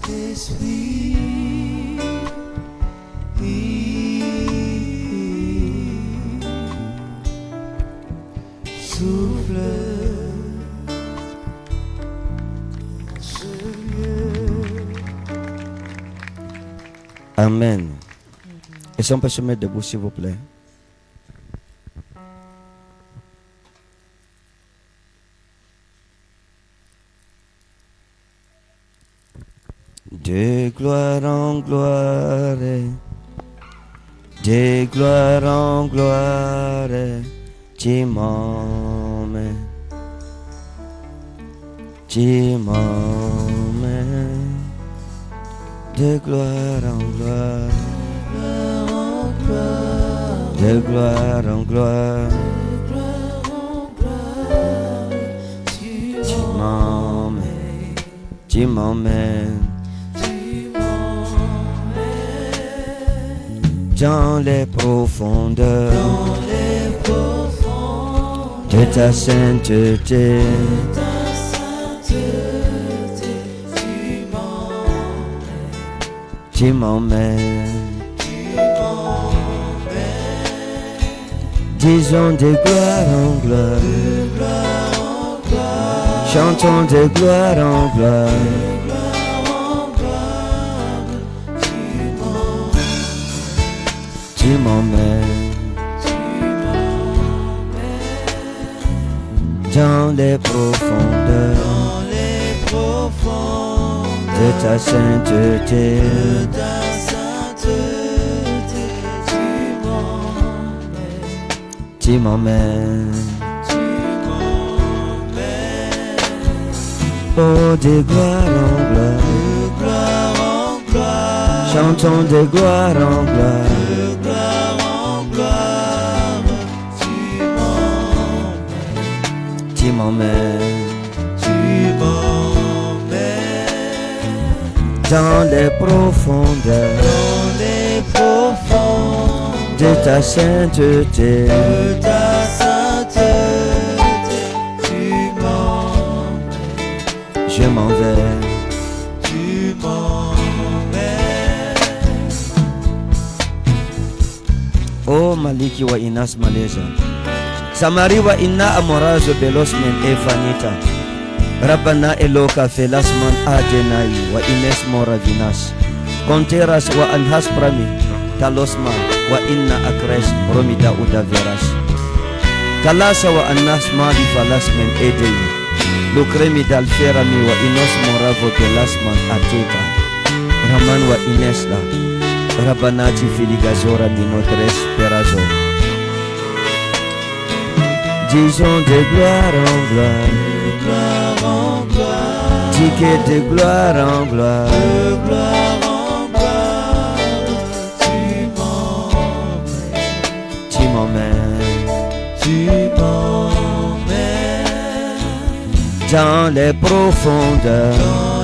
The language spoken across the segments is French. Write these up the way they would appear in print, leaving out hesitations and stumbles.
Saint-Esprit, souffle ce lieu. Amen. Et si on peut se mettre debout, s'il vous plaît. De gloire en gloire, de gloire en gloire, tu m'emmènes, de gloire en gloire, de gloire en gloire, tu m'emmènes. Dans les profondeurs, de ta sainteté, tu m'emmènes. Disons de gloire en gloire, chantons de gloire en gloire. Tu m'emmènes dans les profondeurs, de ta sainteté, tu m'emmènes. Oh, de gloire en gloire, chantons de gloire en gloire. Tu m'emmènes dans les profondeurs, de ta sainteté, je m'en vais. Oh Maliki wa Inas Malaysia, Samari wa inna amorazo belos men evanita, Rabbana eloka felasman adenai wa ines moravinas, Konteras wa anhas prami, talosma wa inna akres romida udaveras, Kalasa wa anhas mali falasmen edei, Lukremi dalferami wa inos moravo belasman ateka, Raman wa inesla, Rabbanati filigazora minotres perazo. Disons de gloire en gloire, ticket de gloire en gloire, tu m'emmènes, dans les profondeurs,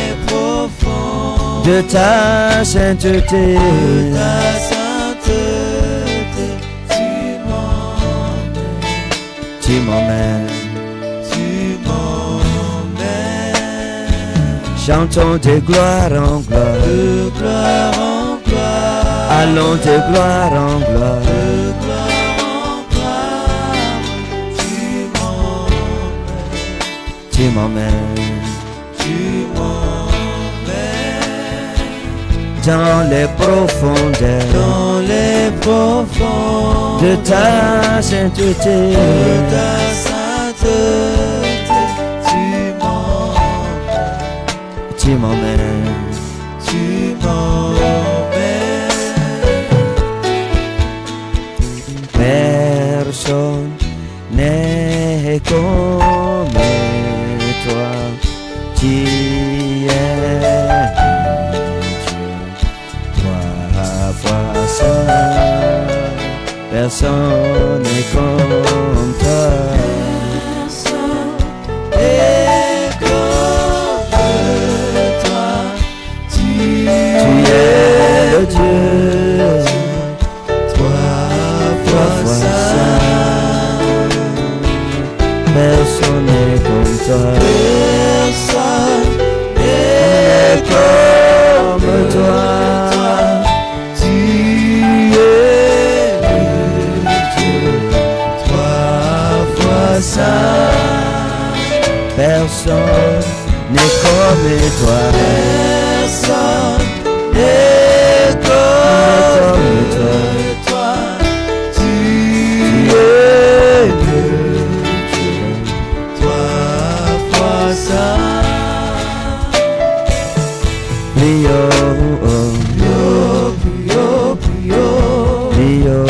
de ta sainteté, tu m'emmènes. Chantons de gloire en gloire, allons de gloire en gloire. Tu m'emmènes dans les profondeurs, de ta sainteté, tu m'emmènes. Personne n'est comme toi, tu es personne n'est comme toi. Personne n'est comme toi. Tu es le Dieu, trois fois saint. Personne n'est comme toi. Personne n'est comme toi. personne n'est comme toi. Personne n'est comme toi. Tu es Dieu, toi, puissant. Prions, Prions, prions, prions,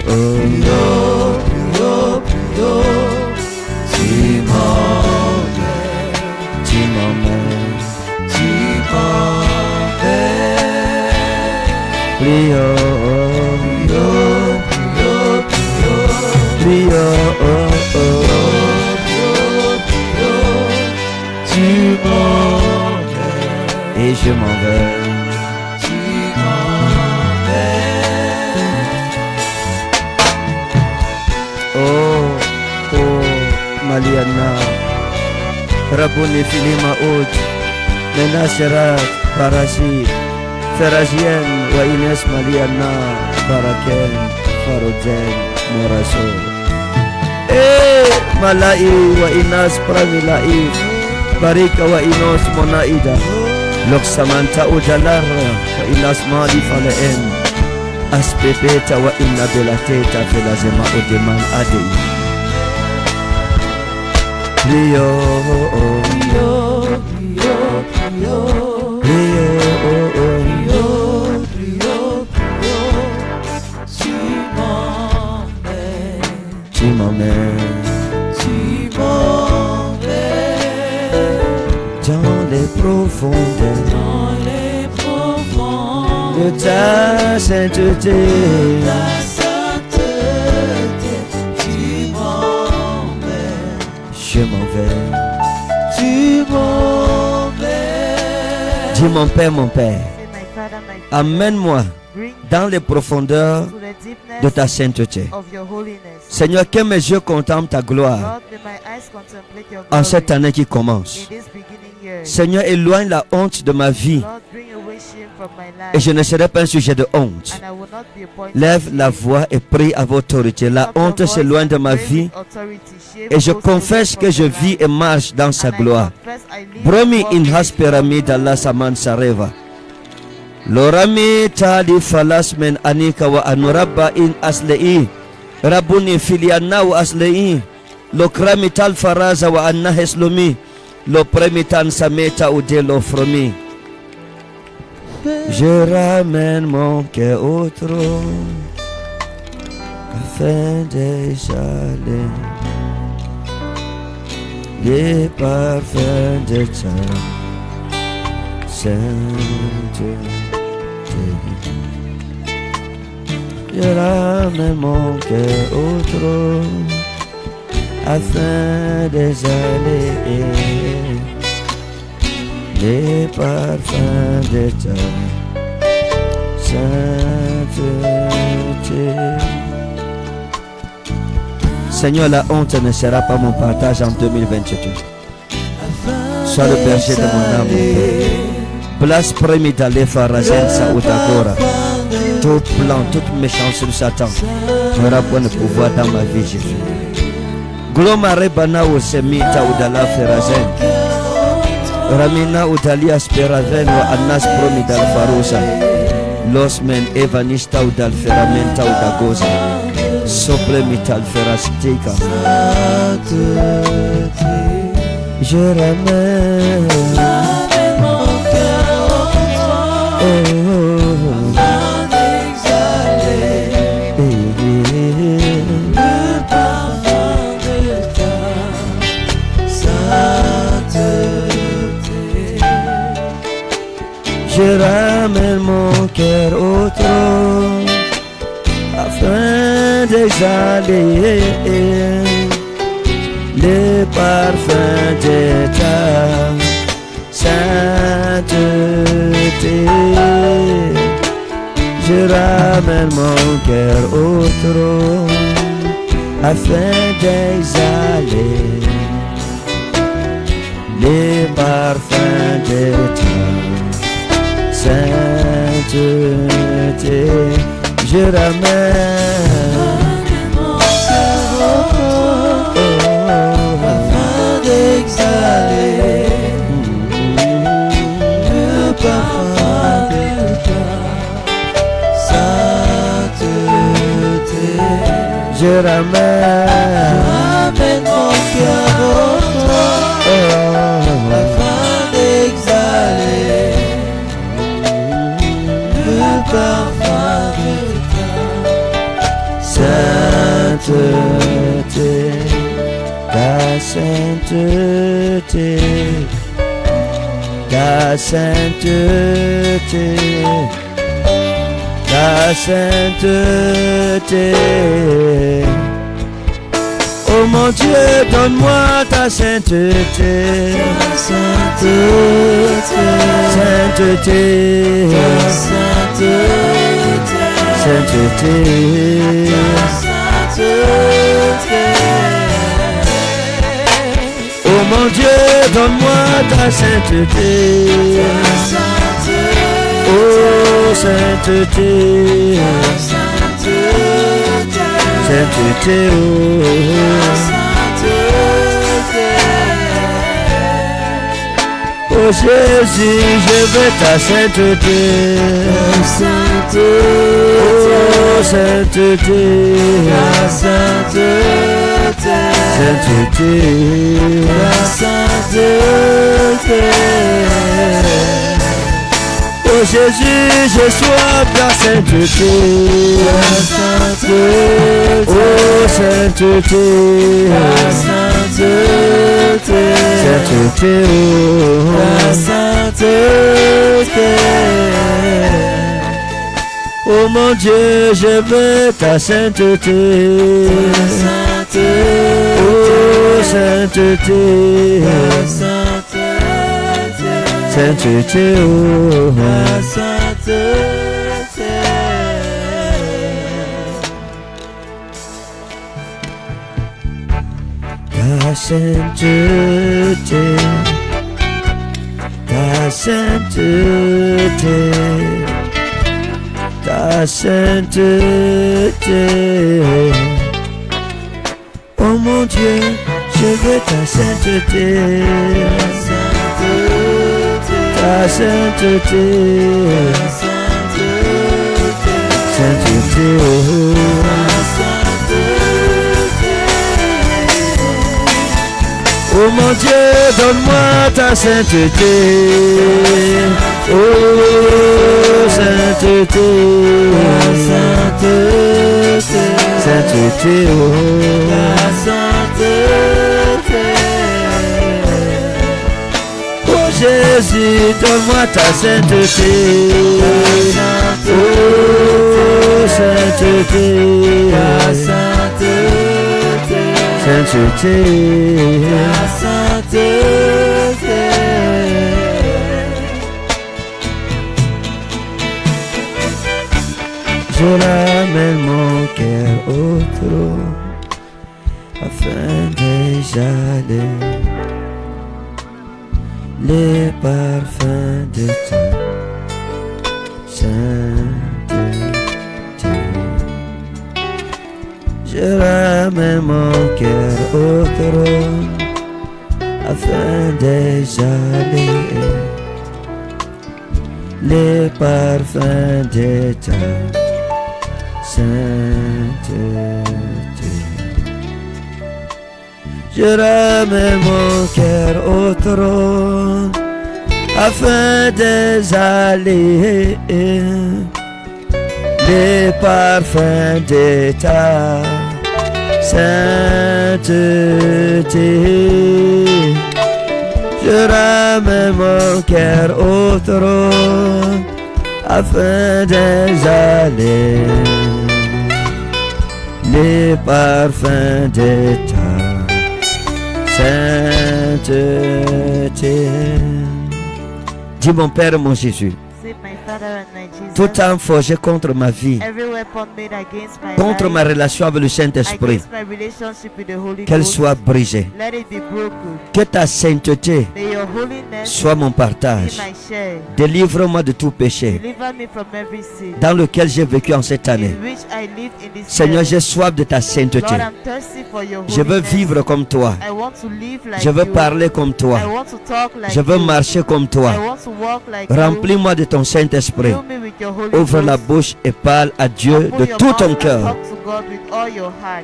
tu m'emmènes, tu m'emmènes. tu m'emmènes. Prions, Prions, prions, tu m'emmènes, et je m'en vais. tu m'emmènes. Oh, oh, Maliana, Rabouni Filima Oud, Menasherat, Parasit, Ferajien, Wa Ines Maliana, Baraken, Faroden, Moraso. Eh, Malai, Wa Inas Pramilaif, Barika Wa Inos Monaida, Lok Samanta Ujalar, Wa Inas Mali Faleen, Aspepeta Wa Inna Belateta, Felazema Odeman Adi. Prions, tu m'emmènes dans les profondeurs de ta sainteté. Je m'en vais. Dis mon Père, amène-moi dans les profondeurs de ta sainteté. Seigneur, que mes yeux contemplent ta gloire en cette année qui commence. Seigneur, éloigne la honte de ma vie et je ne serai pas un sujet de honte. Lève la voix et prie à votre autorité. La honte s'éloigne de ma vie et je confesse que je vis et marche dans sa gloire. Bromi in hasperami d'Allah saman sareva. Lorami tali falas men anika wa anurabba in aslei. Rabuni filiana wa aslei. Lokrami tal faraza wa anna heslumi. Lo premitan sameta ou de l'offromi. Je ramène mon cœur au trône afin d'exhaler les parfums de ta sainteté. Je ramène mon cœur au trône afin d'exhaler les parfums de ta sainteté. Seigneur, la honte ne sera pas mon partage en 2022. Sois le berger de mon âme. Place première d'aller Farazen Saoudagora. Tout plan, toute méchanceté de Satan n'aura point de pouvoir dans ma vie, Jésus. Glomare bana o semita udala Farazen. Ramina udali asperaven wa annas promi dal farusa. Los men evanista udal feramenta udagoza. Sople mital ferastika. Je ramène mon cœur au trône afin d'exhaler le parfum de ta sainteté. Je ramène mon cœur au trône afin d'exhaler le parfum de ta sainteté. Je ramène mon cœur au trône afin d'exhaler les parfums de ta sainteté. Je ramène mon cœur au trône afin d'exhaler Je ramène mon cœur au trône afin d'exhaler le parfum de sainteté, ta sainteté, ta sainteté, ta sainteté. Oh mon Dieu, donne-moi ta sainteté, sainteté, sainteté, sainteté, sainteté. Oh mon Dieu, donne-moi ta sainteté, oh sainteté, sainteté, oh oh Jésus, je veux ta sainteté, oh sainteté, sainteté, oh Jésus, je sois ta sainteté, oh sainteté, sainteté, oh mon Dieu, je veux ta sainteté, oh sainteté, sainteté, oh ta sainteté, ta sainteté, ta sainteté. Oh mon Dieu, je veux ta sainteté, ta sainteté, sainteté, oh. Oh mon Dieu, donne-moi ta sainteté, oh sainteté, sainteté, oh oh Jésus, donne-moi ta sainteté, oh sainteté, sainteté, je ramène mon cœur au trône afin d'exhaler les parfums de ta sainteté. Je ramène mon cœur au trône afin d'exhaler les parfums de ta sainteté. Je ramène mon cœur au trône afin d'exhaler les parfums de ta sainteté. Je ramène mon cœur au trône afin d'exhaler les parfums de ta sainteté. Dis mon Père, mon Jésus, Say, my Father and my Jesus, tout arme forgé contre ma vie, every weapon made against my contre life, ma relation avec le Saint-Esprit, against my relationship with the Holy qu'elle Ghost, soit brisée. let it be broken. Que ta sainteté May your holiness soit mon be partage. my share. Délivre-moi de tout péché Deliver me from every sin dans lequel j'ai vécu en cette année. in which I live in this Seigneur, world. j'ai soif de ta sainteté. Lord, I'm thirsty for your Je veux holiness. vivre comme toi. I want to live like Je veux you. parler comme toi. I want to talk like Je veux you. marcher comme I toi. want to walk like Remplis-moi de ton Saint-Esprit. you. Fill me with your Holy Ouvre la Ghost. bouche et parle à Dieu Open de your tout mouth ton and cœur. talk to God God with all your heart.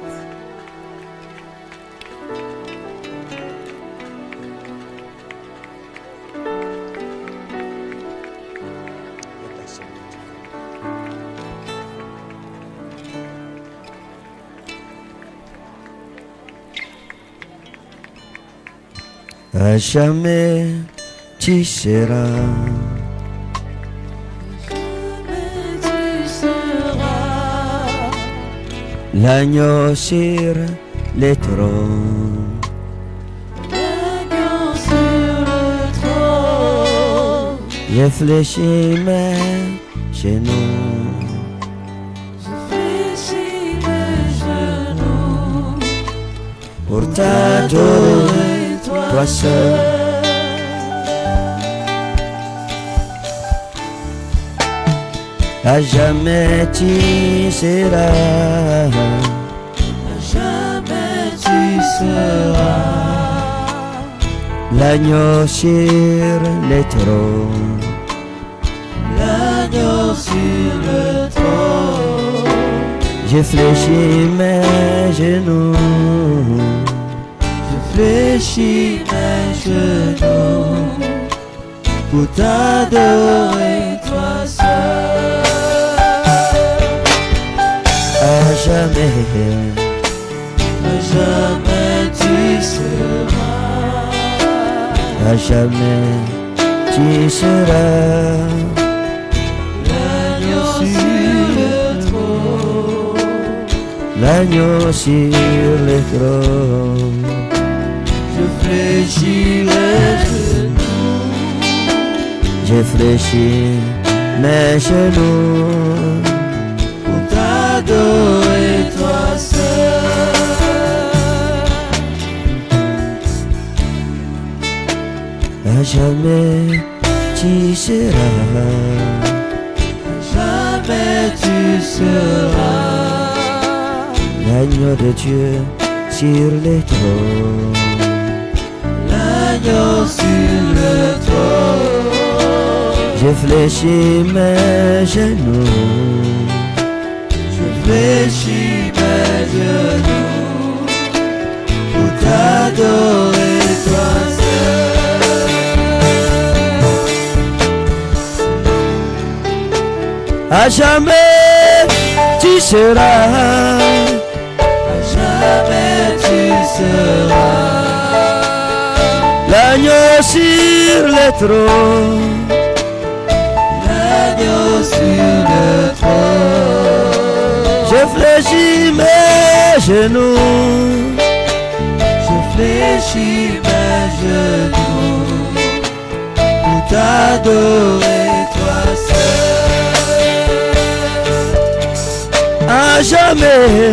À jamais tu seras. L'agneau sur le trône. L'agneau sur le trône. J'ai fléchi mes genoux. Je fléchis mes genoux Pour t'adorer, toi seul. À jamais tu seras. Jamais tu seras L'agneau sur le trône. l'agneau sur le trône. J'ai fléchi mes genoux. Je fléchis mes genoux pour t'adorer, toi seul. À jamais, Jamais tu seras à jamais tu seras. l'agneau sur le trône. L'agneau sur le trône. Je fléchis mes genoux J'ai fléchi mes genoux. pour t'adorer, toi seul. À jamais tu seras. Jamais tu seras L'agneau de Dieu sur le trône. l'agneau sur le trône. J'ai fléchi mes genoux. Je fléchis mes genoux pour t'adorer, toi seul. À jamais tu seras. Jamais tu seras L'agneau sur le trône. l'agneau sur le trône. J'ai fléchi mes genoux. Je fléchis mes genoux pour t'adorer, toi seul. À jamais,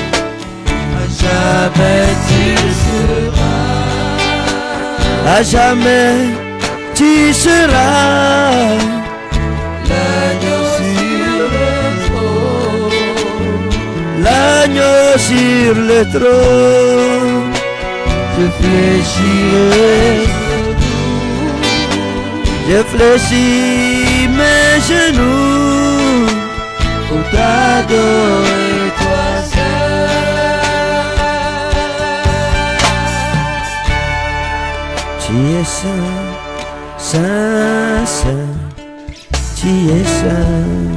Jamais tu seras à jamais tu seras. l'agneau sur le trône. L'agneau sur le trône. Je fléchis mes genoux Je fléchis mes genoux. pour t'adorer, toi seul. Tu es saint, saint, saint. Tu es saint.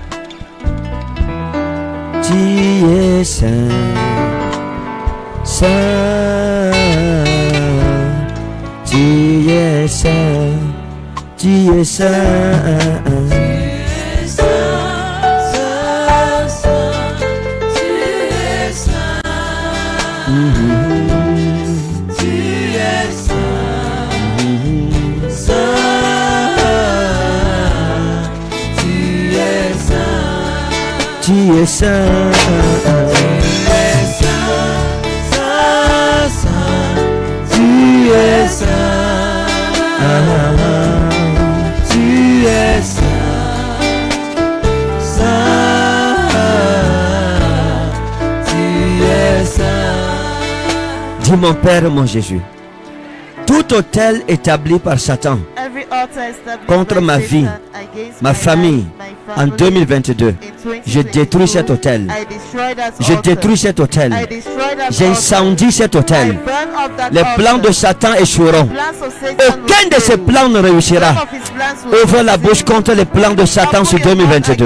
Tu es saint, saint. Tu es saint. Tu es saint. Tu es saint. Tu es saint, tu es saint, saint, tu es saint. Dis mon Père, mon Jésus, tout autel établi par Satan Every altar established contre by ma Satan vie, against ma my famille, life, my En 2022, je détruis cet hôtel. Je détruis cet hôtel. J'incendie cet hôtel. Les plans de Satan échoueront. Aucun de ces plans ne réussira. Ouvre la bouche contre les plans de Satan sur 2022.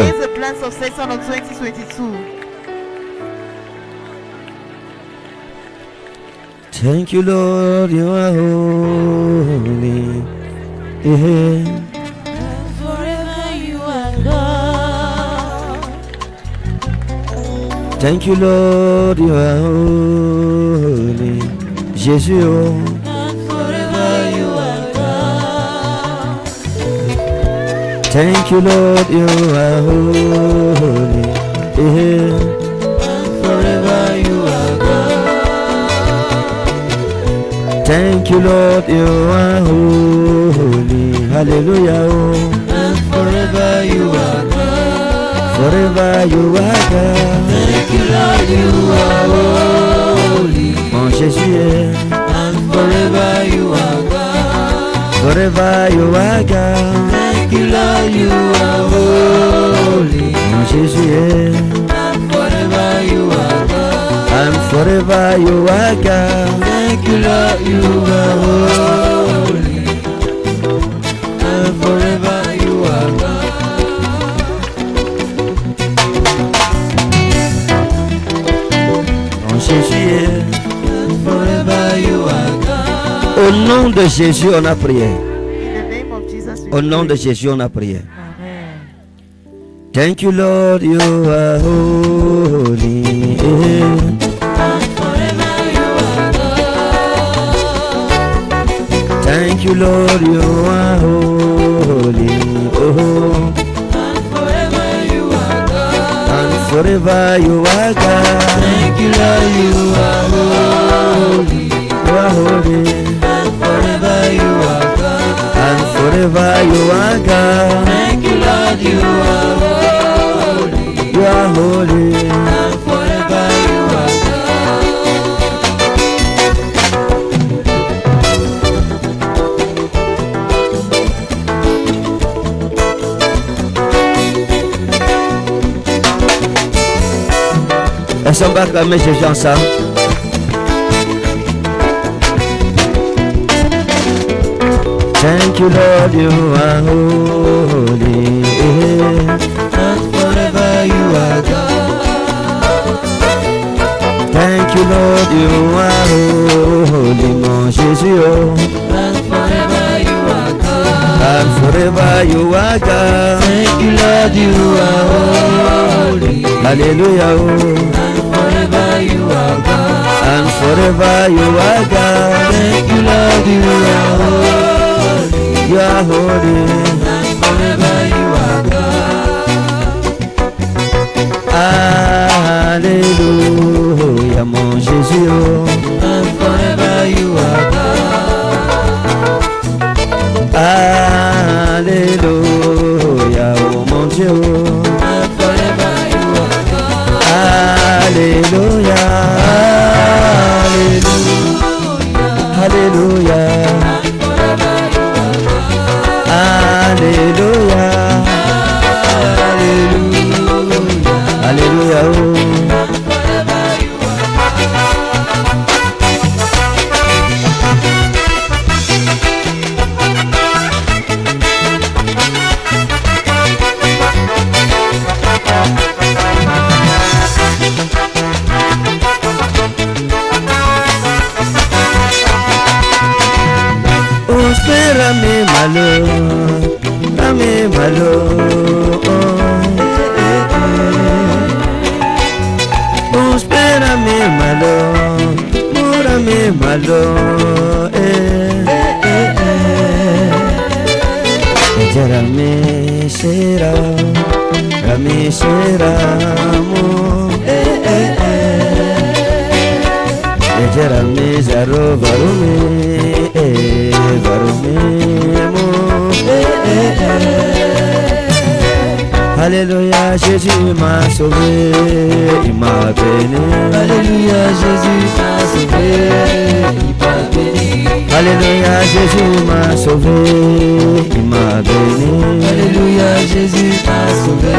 Thank you, Lord, you are holy. Yeah. Forever you are God. Thank you, Lord, you are holy. Jésus, oh. And forever you are God. Thank you, Lord, you are holy. Yeah. And forever you are God. Thank you, Lord, you are holy. Hallelujah, oh. And forever you are God. Forever you are God. Thank you, Lord, you are holy. Mon Jésus, And forever you are God. forever you are God. Thank you, Lord, you are holy. Mon Jésus, And forever you are God. and forever you are God. Thank you, Lord, you are holy. And forever you are God. Mon Jésus, And forever you are God. au nom de Jésus, on a prié. In the name of Jesus, we Au nom de pray. Jésus, on a prié. Amen. Thank you, Lord, you are holy. And forever you are God. Thank you, Lord, you are holy. Oh, And forever you are God. and forever you are God. Thank you, Lord, you are holy. You are holy. And forever you are God. And forever you are God. Thank you, Lord, you are holy. You are holy. And forever you are God. Est-ce qu'on va acclamer Jésus ensemble? Thank you, Lord, you are holy. And forever you are God. Thank you, Lord, you are holy, mon Jésus. Oh. And forever you are God. And forever you are God. Thank you, Lord, you are holy. Hallelujah. Oh. And forever you are God. And forever you are God. Thank you, Lord, you are holy. You are holy. And forever you are God. Alléluia, mon Jésus. Oh. And forever you are God. Alléluia, oh mon Dieu. Oh. And forever you are God. Alléluia. Alléluia. Alléluia. Alléluia. Alléluia. Oh. Espera mi malo, dame malo. Espera mi malo, mora mi malo. Rami será mo. Rami zaro varumi, varumi mo. Alléluia, Jésus m'a sauvé, il m'a béni. Alléluia, Jésus m'a sauvé, il m'a Alléluia, Jésus m'a sauvé, il m'a béni. Alléluia, Jésus m'a sauvé.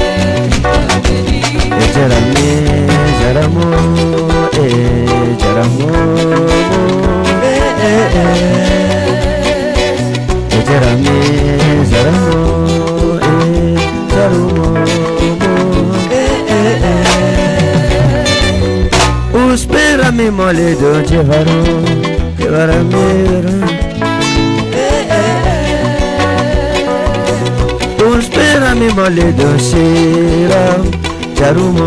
Et Jaramo, Jaramo, Jaramo, Jaramo, Jaramo, Usperami mole do Jevaro, Jevaramero. Usperami mole do Shira, Jarumo.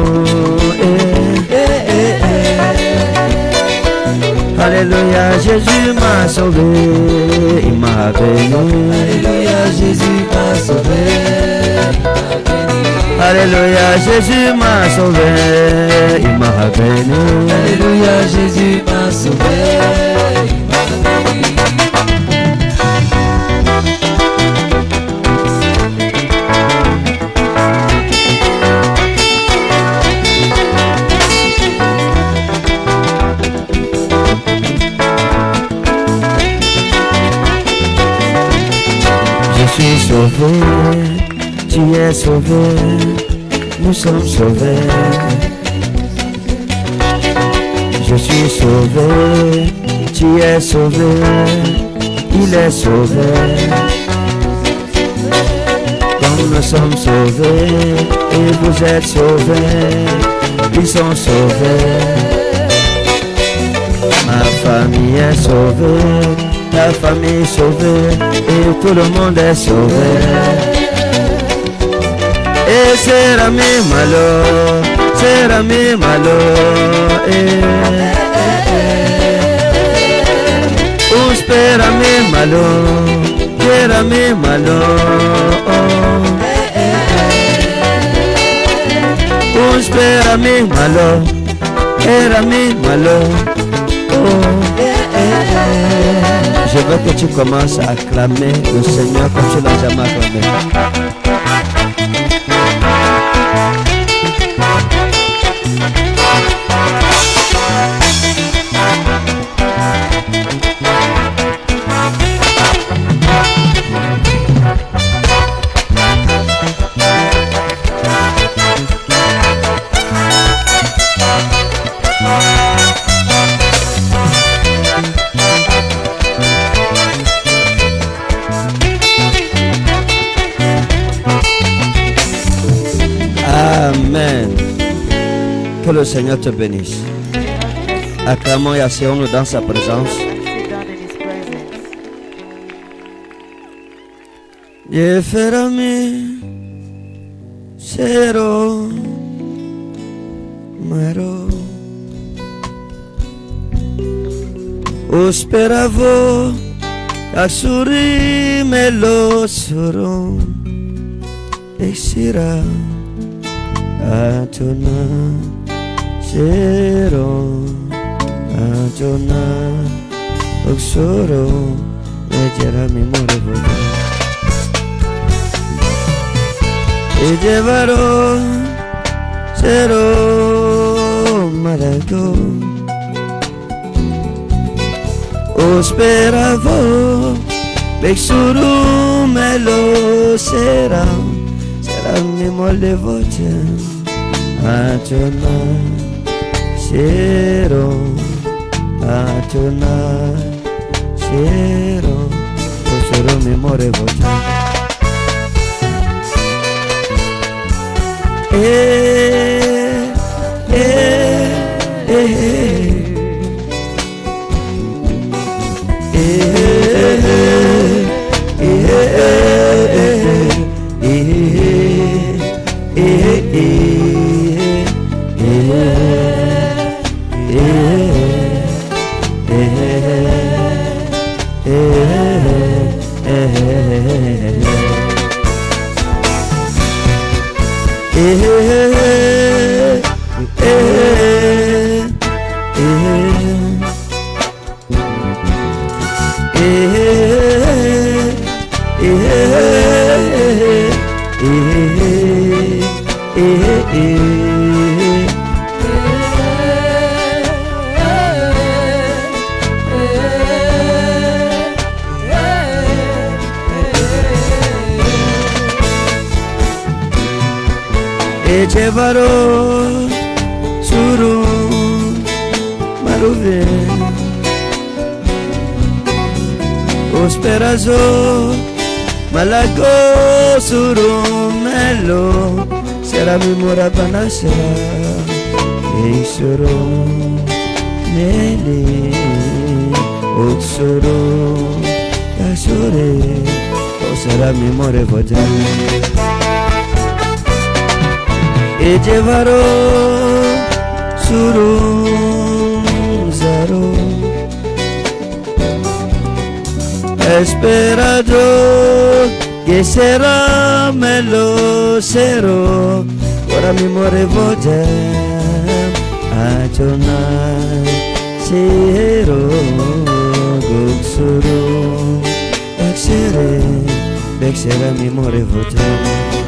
Alléluia, Jésus m'a sauvé, il m'a béni. Alléluia, Jésus m'a sauvé. Alléluia, Jésus m'a sauvé, il m'a béni. Alléluia, Jésus m'a sauvé. Je suis sauvé, tu es sauvé, nous sommes sauvés. Je suis sauvé, tu es sauvé, il est sauvé. Comme nous sommes sauvés et vous êtes sauvés, ils sont sauvés. Ma famille est sauvée, ta famille est sauvée et tout le monde est sauvé. Et c'est mi malo, c'est mi malo. Uspera mi malo, quiera mi malo. Uspera mi malo, era mi malo. Je veux que tu commences à acclamer le Seigneur comme tu l'as jamais acclamé. Amen. Que le Seigneur te bénisse. Acclamons et asseyons-nous dans sa présence. Yeferami Sero Maro Osperavo Asuri Melo Soro Exira Atona Sero Atona Oxoro Ejerami Morevoda Ejevaro Sero Marado Osperavo Bexuru Melo Sera mi mole voce Atona Sero Atona Sero Sero mi more voce e llevaron surun maruve osperazo malago surun melo será mi mora panasera e surun nele oxoro asore o será mi more votar e llevaron surun zaro esperado que será melo cero ora mi more votar a tornar cero goxoro Bexera mi more votar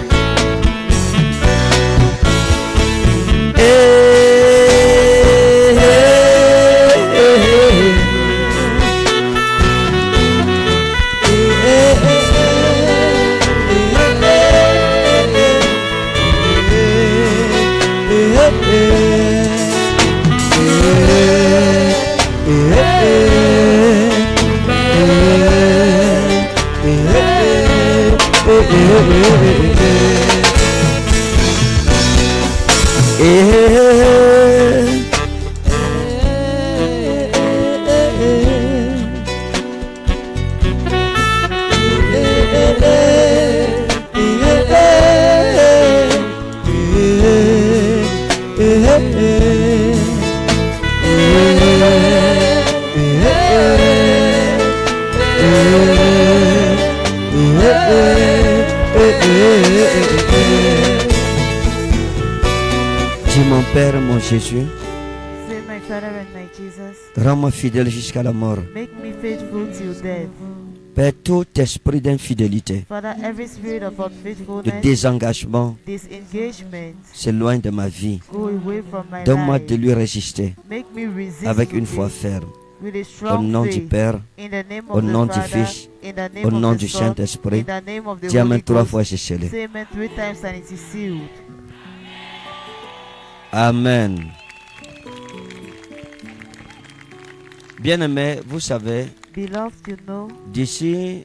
Dis mon Père, mon Jésus, Say, my Father and my Jesus, rends-moi fidèle jusqu'à la mort. make me faithful till death. Père, tout esprit d'infidélité, Father, every spirit of de unfaithfulness, désengagement, disengagement, s'éloigne de ma vie. go away from my Donne-moi life. de lui résister Make me resist avec une today foi ferme. with a Au strong nom du faith. Père, In the name au of nom the du Father, Fils, in the name au of nom the du Son, Saint-Esprit. in the name of the Dis Amen Holy 3 Ghost. fois, c'est scellé. Say amen 3 times and it is sealed. Amen. Bien-aimés, vous savez, Beloved, you know, d'ici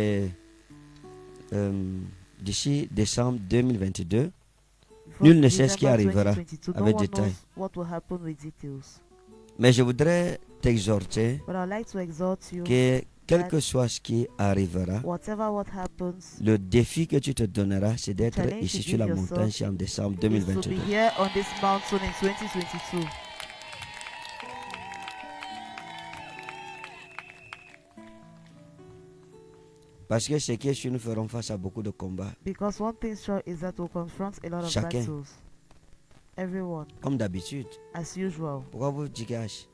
décembre 2022, before nul ne sait ce qui December arrivera 2022, avec no one détail. knows what will happen with details. Mais je voudrais t'exhorter But I'd like to exhort you, que quel que soit ce qui arrivera, whatever what happens, le défi que tu te donneras, c'est d'être challenge ici to sur give la yourself montagne c'est en décembre is to 2022. be here on this mountain in 2022. Parce que ce qui est sûr, nous ferons face à beaucoup de combats. Because one thing sure is that we'll confront a lot of Chacun. battles. Everyone, Comme d'habitude. as usual. Pourquoi vous dites cash?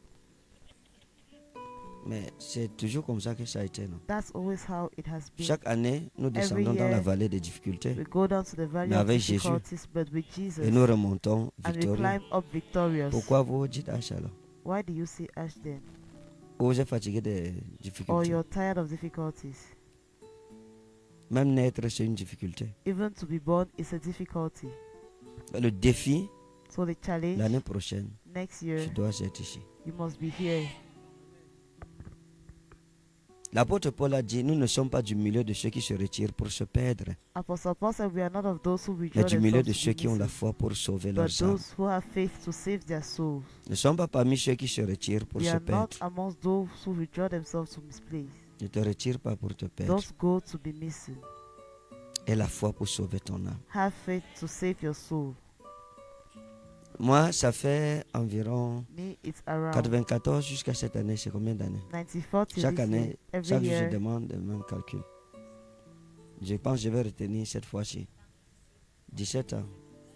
Mais c'est toujours comme ça que ça a été, non? That's always how it has been. Chaque année, nous descendons dans la year, vallée des difficultés We go down to the valley Mais of avec Jésus, difficulties, but with Jesus, et nous remontons and we victorieux. climb up victorious. Pourquoi vous dites H alors? Why do you say ash then? Ou vous êtes fatigué des Or difficultés? you're tired of difficulties? Même naître, c'est une difficulté. Even to be born is a difficulty. Le défi, So the challenge l'année prochaine, next year, tu dois être ici. you must be here. L'apôtre Paul a dit, nous ne sommes pas du milieu de ceux qui se retirent pour se perdre, Apostle Paul said, we are not of those who mais withdraw du milieu themselves de to ceux be qui ont la missing, foi pour sauver but leurs âmes. those who have faith to save their souls. Nous ne sommes pas parmi ceux qui se retirent pour We se are not perdre. amongst those who withdraw themselves to misplace. Ne te retire pas pour te perdre. Don't go to be missing. Et la foi pour sauver ton âme. Have faith to save your soul. Moi, ça fait environ Me, it's around 94 jusqu'à cette année. C'est combien d'années? 94 till Chaque this année, year. Every chaque jour, je year, demande le même calcul. Je pense que je vais retenir cette fois-ci. 17 ans.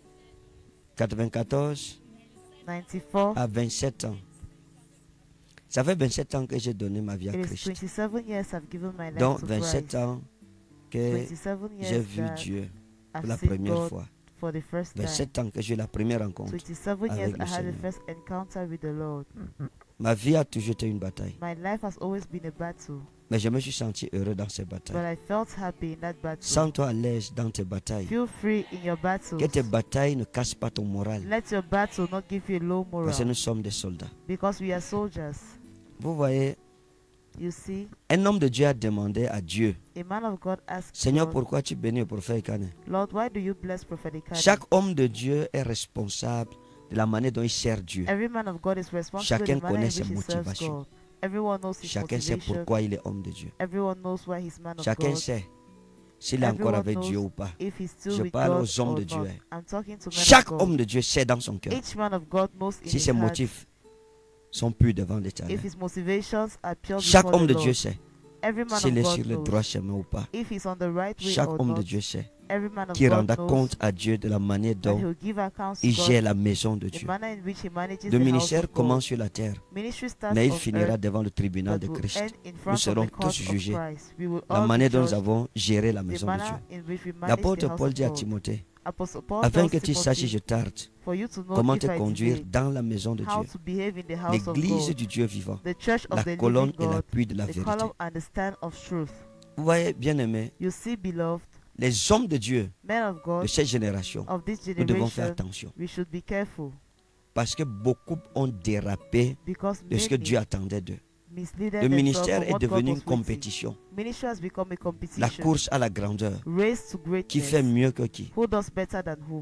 94 94. à 27 ans. Ça fait 27 ans que j'ai donné ma vie à It is Christ. 27 years I've given my life Donc to 27 Christ. ans que 27 j'ai years vu that Dieu pour I've la seen première God fois. for the first time. 27 ans que j'ai eu la première rencontre. 27 years avec I le had the Seigneur. first encounter with the Lord. Ma vie a toujours été une bataille. My life has always been a battle. Mais je me suis senti heureux dans ces but batailles. I felt happy in that battle. Sens-toi à l'aise dans tes batailles. Feel free in your battles. Que tes batailles ne cassent pas ton moral. Let your battle not give you a low Parce que moral, nous sommes des soldats. because we are soldiers. Vous voyez, You see, un homme de Dieu a demandé à Dieu, a man of God asked Seigneur, God, pourquoi tu bénis le prophète Kane? Lord, why do you bless Prophet Ikane? Chaque homme de Dieu est responsable de la manière dont il sert Dieu. Every man of God is responsible Chacun in the manner in connaît which ses he serves motivations. God. Everyone knows his Chacun sait motivation. pourquoi il est homme de Dieu. Everyone knows why he's man of Chacun God. sait s'il est encore Everyone avec knows Dieu ou pas. if he's still Je with parle God aux hommes or de not. Dieu. I'm talking to men Chaque of God. homme de Dieu sait dans son cœur Each man of God knows in si his ses heart motifs sont purs devant l'Éternel. if his motivations are pure Chaque before homme the de Dieu Lord. sait Every man s'il of est God sur le knows droit chemin ou pas. if he's on the right way Chaque or homme not. de Dieu sait Every man of qu'il God rendra knows compte à Dieu de la manière that dont he'll give accounts to il God, gère la maison de the Dieu. manner in which he manages Le the house ministère of God. commence sur la terre, Ministry starts mais il on finira earth, devant le tribunal de but will Christ. end in front Nous of serons the court tous of jugés. Christ. We will La all be manière dont nous judged avons géré la the maison de Dieu. manner in which we manage the L'apôtre house Paul of dit à God. Timothée, Apostle Paul afin tells que tu saches, Timothy, je tarde, for you to know comment if te I conduire delay, dans la maison de how Dieu, to behave in the house of l'église God, du Dieu vivant, the church of la the colonne living et God, l'appui de la the vérité. column and the stand of truth. Vous voyez, bien-aimés, You see, beloved, les hommes de Dieu men of de God cette génération, of this nous devons faire generation, attention. we should be careful, Parce que beaucoup ont dérapé because de ce que Dieu many attendait d'eux. misleaded Le themselves ministère from est what God devenu was une waiting. compétition. Ministry has become a La competition, course à la grandeur. race to Qui greatness. fait mieux que qui? Who does better than who?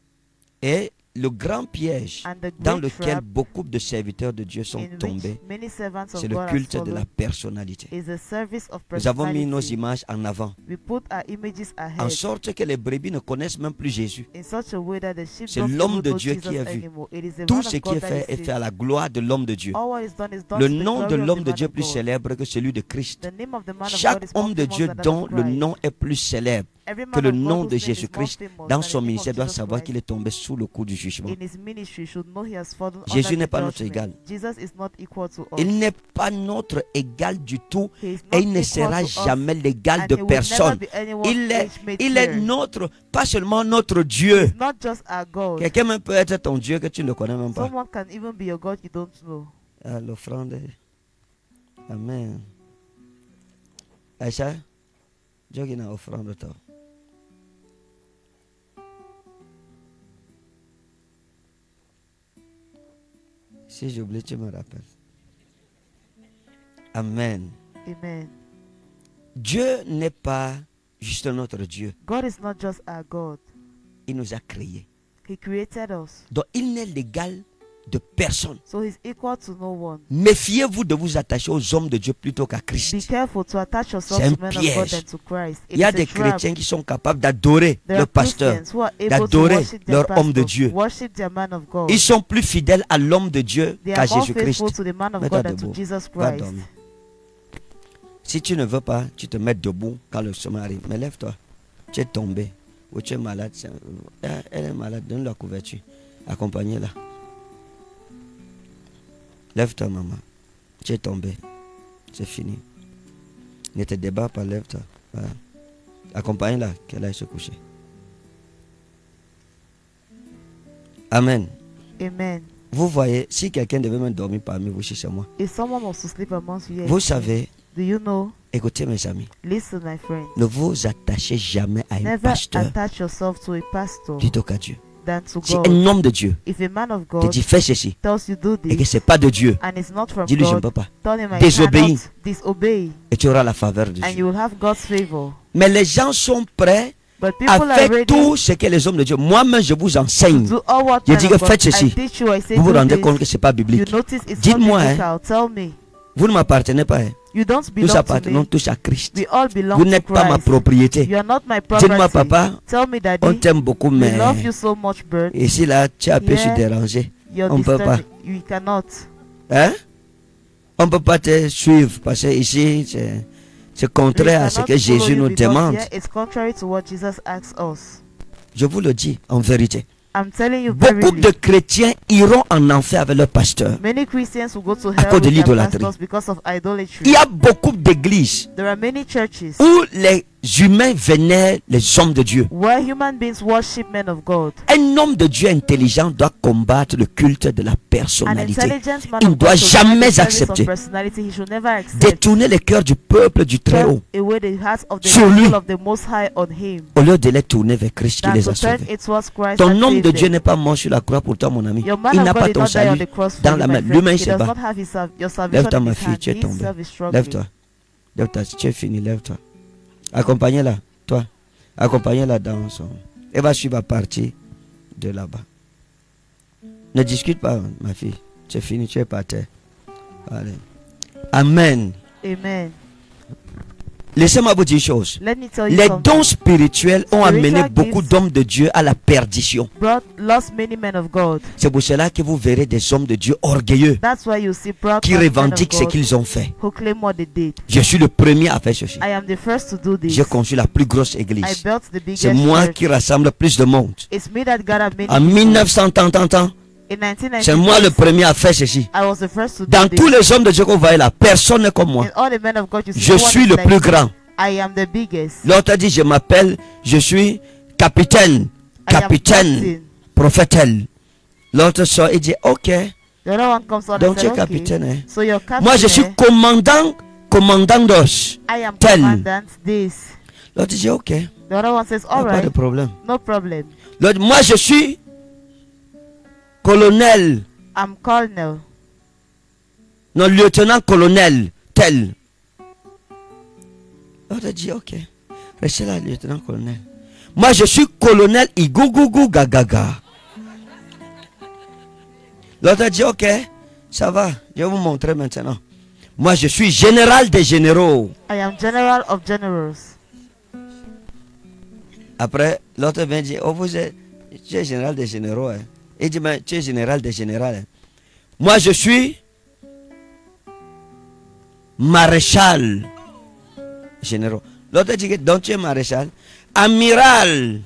Et le grand piège And the dans great lequel trap beaucoup de serviteurs de Dieu sont in which tombés, many servants of c'est le God have culte de la fallen personnalité. is the service of Nous avons mis nos personality. images en avant, We put our images en ahead sorte que les brebis ne connaissent même plus Jésus. in such a way that the sheep C'est don't l'homme even de know Dieu Jesus qui est vu. anymore. It is the Tout man ce of qui est God that fait is est seen. fait à la gloire de l'homme de Dieu. All what is done is done Le to the nom de glory of l'homme the de man Dieu est of plus God. célèbre que celui de Christ. The name of the man of Chaque God is more homme de famous Dieu than that dont of le Christ. nom est plus célèbre Every que man le of God nom whose de name is more Jésus-Christ famous dans than son the name of ministère doit Jesus savoir Christ. qu'il est tombé sous le coup du jugement. In his ministry should know he has fallen Jésus under n'est the pas notre judgment. égal. Jesus is not equal to us. Il n'est pas notre égal du tout He is et not il ne equal sera to us, jamais l'égal and de he will never personne. be anyone's Il est, age-mate il est here. notre, pas seulement notre Dieu. He's not just our God. Quelqu'un même peut être ton Dieu que tu ne connais même pas. Someone can even be your God you don't know. Ah, l'offrande. Amen. Aïcha, Dieu qui n'a offrande toi. Si j'oublie, tu me rappelles. Amen. Amen. Dieu n'est pas juste notre Dieu. God is not just our God. Il nous a créés. He created us. Donc il n'est l'égal de personne. So he's equal to no one. Méfiez-vous de vous attacher aux hommes de Dieu plutôt qu'à Be Christ. careful to attach yourself C'est un to men of God piège. than to Christ. It Il y a is a des trap. chrétiens qui sont capables d'adorer There le are pasteur, Christians who are able to d'adorer worship their leur homme de pastors, Dieu. worship their man of God. Ils sont plus fidèles à l'homme de Dieu They qu'à are more Jésus-Christ. faithful to the man of Mets-toi God than to debout. Jesus Va Christ. dormir. Si tu ne veux pas, tu te mets debout quand le sommeil arrive. Mais lève-toi. Tu es tombé ou tu es malade. Elle est malade, donne la couverture. Accompagnez-la. Lève-toi, maman. Tu es tombé. C'est fini. Ne te débat pas, lève-toi. Voilà. Accompagne-la, qu'elle aille se coucher. Amen. Amen. Vous voyez, si quelqu'un devait même dormir parmi vous chez moi, If someone was to sleep amongst you, vous savez, do you know? écoutez mes amis, Listen, my friend. ne vous attachez jamais à un Never pasteur attach yourself to a pastor plutôt qu'à Dieu. than to Si God. un homme de Dieu If a man of te God dit fais ceci tells you do et que this ce n'est pas de Dieu, and it's not from dis-lui je ne God, peux pas. tell him I Désobéis. cannot disobey, Et tu auras la faveur de and you Dieu. will have God's favor. Mais les gens sont prêts But people à are faire ready tout ce que les hommes de Dieu. Moi-même, je vous to enseigne. do all what Je men dis of que God. faites ceci. I teach you, I say Vous vous do rendez this. compte que ce n'est pas You biblique. notice it's not Dites-moi, biblical. Tell me. Vous ne m'appartenez pas. Hein. You don't Nous belong to appartenons me. tous à Christ. We all belong Vous to n'êtes pas ma Christ. propriété. You are not my Dites-moi, property. papa, Tell me, on Daddy. t'aime beaucoup, We mais love you so much, Bert. ici, là, tu as un peu Yeah. se déranger. You're On peut pas. disturbing. You cannot. Hein? On ne peut pas te suivre parce que ici, c'est We contraire à ce cannot que follow Jésus you nous because demande. here it's contrary to what Jesus asks us. Je vous le dis en vérité. I'm telling you Beaucoup verily. de chrétiens iront en enfer avec leur pasteur. Many Christians will go to À hell cause de with their l'idolâtrie. pastors because of idolatry. Il y a beaucoup d'églises There are many churches où les humains vénèrent les hommes de Dieu. Where human beings worship men of God. Un homme de Dieu intelligent doit combattre le culte de la An personnalité. intelligent man Il ne of doit God should jamais not be service of accepter. personality. He should never accept. Détourner les cœurs du peuple du Très-Haut Turn away the hearts of the Sur lui. people of the Most High on him. au lieu de les tourner vers Christ qui Than les to a turn sauvés. it towards Christ Ton and homme save de Dieu them. n'est pas mort sur la croix pour toi, mon ami. Your man Il of n'a God pas did ton not die on salut the cross for dans you, la my main. friend. Lui-même, il He se does bat. not have your salvation Lève-toi, in ma his fille, hand. tu es He tombée. himself is struggling. Lève-toi. Lève-toi, tu es fini, lève-toi. Accompagnez-la, toi. Accompagnez-la dans son... Elle va suivre à partir de là-bas. Ne discute pas, ma fille. Tu es fini, tu es par terre. Allez. Amen. Amen. Laissez-moi vous dire une chose. Let me tell you Les something. dons spirituels ont Spiritual amené beaucoup gifts d'hommes de Dieu à la perdition. Lost many men of God. C'est pour cela que vous verrez des hommes de Dieu orgueilleux That's why you see proud qui men of revendiquent ce God qu'ils ont fait. who claim what they did. Je suis le premier à faire ceci. I am the first to do this. J'ai construit la plus grosse I église. built the biggest C'est moi church. qui rassemble plus de monde. It's me that gathered many En people. 1900, In 1996, c'est moi le premier à faire ceci. I was the first to Dans do tous this. les hommes de Dieu que vous voyez là, personne n'est comme moi. In all the men of God you see, Je no one suis is le like plus me. grand. I am the biggest. L'autre a dit, je m'appelle, je suis capitaine, I am capitaine, captain. prophétel. L'autre sort et dit, ok, The other one comes on donc and tu es said, capitaine. okay. Hein. So you're captain. Moi je suis eh? commandandos. I am tel. commandant this. L'autre dit, ok, The other one says, y a all pas de right, problème. no problem. L'autre, moi je suis colonel, I'm colonel. non lieutenant-colonel, tel. L'autre dit, ok, restez là, lieutenant-colonel. Moi je suis colonel Igougougou Gagaga. L'autre a dit, ok, ça va, je vais vous montrer maintenant. Moi je suis général des généraux. I am general of generals. Après, l'autre vient dire, oh tu es général des généraux. Hein. Il dit, mais tu es général des généraux. Hein. Moi je suis maréchal généraux. L'autre dit, donc tu es maréchal. Amiral.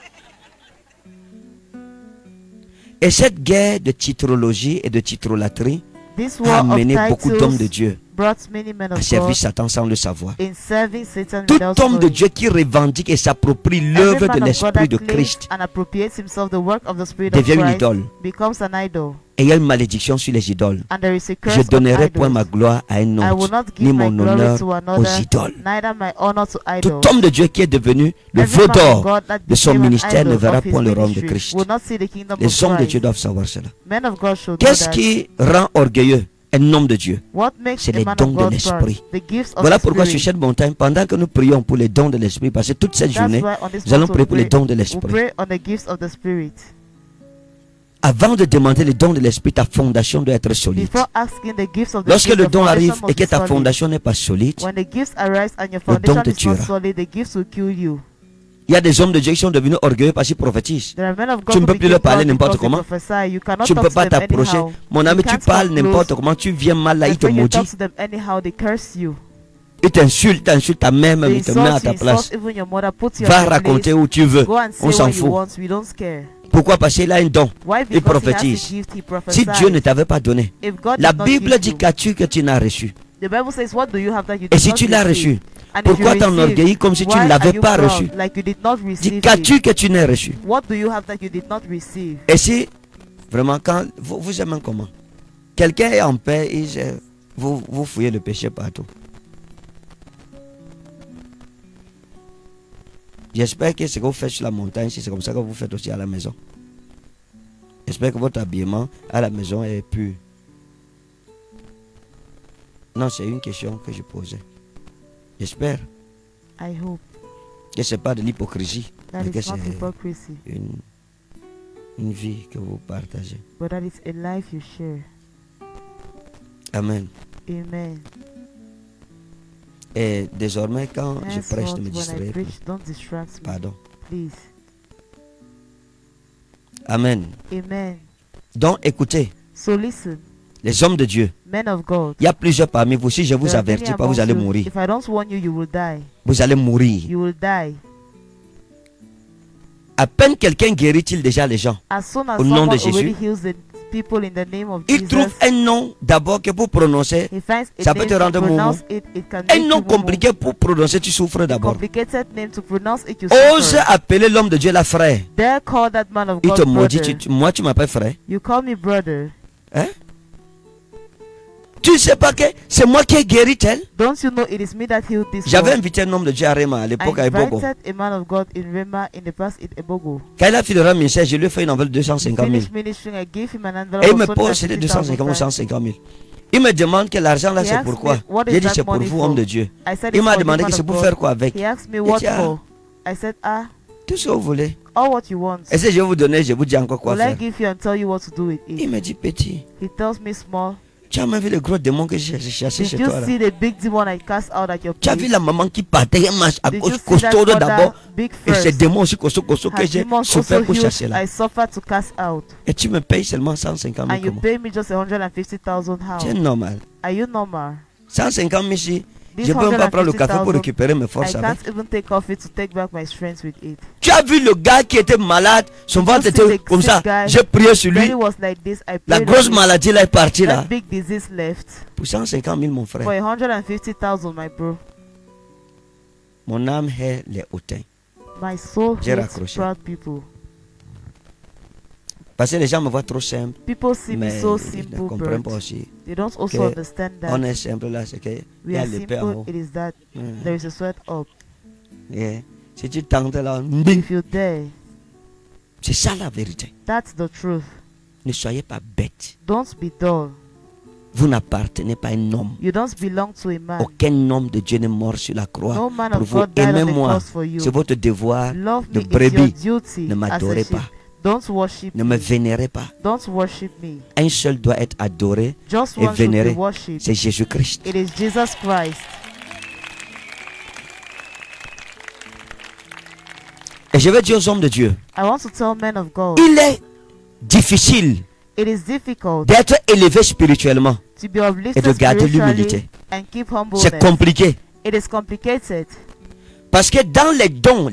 Et cette guerre de titrologie et de titrolatrie This a war of amené beaucoup d'hommes de titles Dieu brought many men à of servir God Satan sans le savoir. in serving Satan Tout without homme de knowing. Dieu qui revendique et s'approprie Every l'œuvre de man of God l'Esprit that de claims Christ and appropriates himself the work of the Spirit of devient une Christ idole. becomes an idol. Et il y a une malédiction sur les idoles. And there is a curse Je on donnerai point idols. ma gloire à un I will autre, not ni give my mon glory honneur to aux another, idoles. neither my honor to idols. Tout homme de Dieu qui est devenu le Every veau man of d'or God that de son became an ministère idol ne verra of his point le royaume de ministry Christ. will not see the kingdom Les of hommes de Christ. Dieu doivent savoir cela. Men of God should know Qu'est-ce that. qui rend orgueilleux un homme de Dieu? What makes C'est a les man dons of de God l'esprit. proud? The gifts of Voilà the pourquoi sur Spirit. cette montagne, pendant que nous prions pour les dons de l'esprit, parce que toute cette That's journée, why on this nous allons month prier pour les dons de we'll l'esprit. pray on the gifts of the Spirit. Avant de demander les dons de l'esprit, ta fondation doit être solide. Before asking the gifts of the Lorsque Spirit, le the don foundation arrive must et que be ta solid. fondation n'est pas solide, When the gifts arise and your le don foundation te is not tuera. solid, the gifts will kill you. il y a des hommes de Dieu qui sont devenus orgueilleux parce qu'ils prophétisent. There are men of God Tu ne who peux plus became leur parler proud n'importe because they comment. prophesy. You cannot Tu ne talk peux to pas them t'approcher. anyhow. Mon ami, You tu can't parles come n'importe close. comment, tu viens mal là, il And te when you maudit. talk to them anyhow, they curse you. Il t'insulte ta mère même, They il te met à insult ta you, place. insult even your mother, put you Va on your raconter place. où tu veux. Go and say On s'en what you fout. want. We don't scare. Pourquoi? Parce qu'il a un don. Why? Il Because he has prophétise. a gift, he Si prophesies. Dieu ne t'avait pas donné, If God la did not Bible give dit you, qu'as-tu que tu n'as reçu. the Bible says, what do you have that you Et did si not tu l'as receive? reçu, And if pourquoi you t'enorgueillis receive, comme si tu why ne l'avais are you pas proud reçu? like you did not Dis receive qu'as-tu it? que tu n'as reçu. What do you have that you did not receive? Et si, vraiment, quand vous aimez comment? Quelqu'un est en paix, vous fouillez le péché partout. J'espère que ce que vous faites sur la montagne, c'est comme ça que vous faites aussi à la maison. J'espère que votre habillement à la maison est pur. Non, c'est une question que je posais. J'espère I hope que ce n'est pas de l'hypocrisie, that mais que is not c'est hypocrisy, une vie que vous partagez. but that is a life you share. Amen. Amen. Et désormais, quand je prêche, Henceforth, ne me when I distraire plus. preach, don't distract me, Pardon. please. Amen. Amen. Donc, écoutez, So listen, les hommes de Dieu, men of God. il y a plusieurs parmi vous. Si je vous There are many avertis pas, amongst vous allez you. mourir. If I don't warn you, you will die. Vous allez mourir. You will die. À peine quelqu'un guérit-il déjà les gens. As soon as Au nom someone de Jésus, already heals the people in the name of Il trouve Jesus. un nom d'abord que pour prononcer, He finds a ça peut name te to rendre pronounce moumou. it. It can Un make nom you compliqué pour prononcer, tu souffres d'abord. complicated name to pronounce it. You Ose suffer. appeler l'homme de Dieu là frère. Dare call that man of Il te God maudit, brother. moi tu m'appelles frère. You call me brother. Hein? Tu ne sais pas que c'est moi qui ai guéri tel. Don't you know it is me that healed this J'avais one? invité un homme de Dieu à Réma à I l'époque à Ebogo. invited a man of God in Rema in the past in Ebogo. Quand il a fini de rendre ministère, je lui ai fait une enveloppe de 250 000. Finished ministering, I gave him an envelope Et il of me pose, c'était 250 000 ou 250,000. 150 000. Il me demande que l'argent là He c'est asked pourquoi. me, what is J'ai dit that c'est pour money vous, for? homme de Dieu. I said Il it's m'a for the demandé man que c'est of pour God. faire quoi avec. He asked me Il what dit, ah, for. I said, tout ce que vous voulez. all what you want. Et si je vais vous donner, je vous dis encore quoi Will I faire. give you and tell you what to do with Il it? me dit petit, He tells me small. tu as même vu le gros démon que j'ai chassé Did chez you toi là. see the big demon I cast out at your Tu as vu place? la maman qui partait, elle marche à Did gauche, you see that costaud d'abord. mother, big Et ces first? démons aussi costauds que Her j'ai demons also souffert pour chasser huge, là. I suffered to cast out. Et tu me payes seulement 150 000 And you comment? pay me just 150,000 C'est how? normal. Are you normal? 150 000 si. This Je ne peux même pas prendre le café pour 150,000, récupérer mes I forces avec. can't even take coffee to take back my strength with it. Tu as vu le gars qui était malade, son Did you ventre see était the comme ça. sick guy? J'ai prié sur When lui. it was like this, I La prayed grosse on it. maladie là est partie là. That big disease left. Pour 150 000 mon For frère. 150,000, my bro. Mon âme hait les hautains. My soul J'ai hates raccroché. proud people. Parce que les gens me voient trop simple. People see me Mais so ils ne simple, comprennent pas bird. aussi. They don't also que understand On that est simple là, c'est qu'il we y a are l'épée en simple. haut. It is that there is a sweat up. Yeah. Si tu tentes là, If you dare, c'est ça la vérité. that's the truth. Ne soyez pas bêtes. Don't be dull. Vous n'appartenez pas à un homme. You don't belong to a man. Aucun homme de Dieu n'est mort sur la croix. No man Pour of vous, God died on the aimez-moi. cross for you. C'est votre devoir Love de me is your brebis. duty Ne as a m'adorez sheep. pas. Don't worship Ne me me. vénérez pas. Don't worship me. Un seul doit être adoré, Just et one should vénéré. be worshipped. c'est Jésus-Christ. It is Jesus Christ. Et je vais dire aux hommes de Dieu, I want to tell men of God, il est difficile it is difficult d'être élevé spirituellement. to be uplifted et de garder spiritually l'humilité. and keep humbleness. C'est compliqué. It is complicated Parce que dans les dons,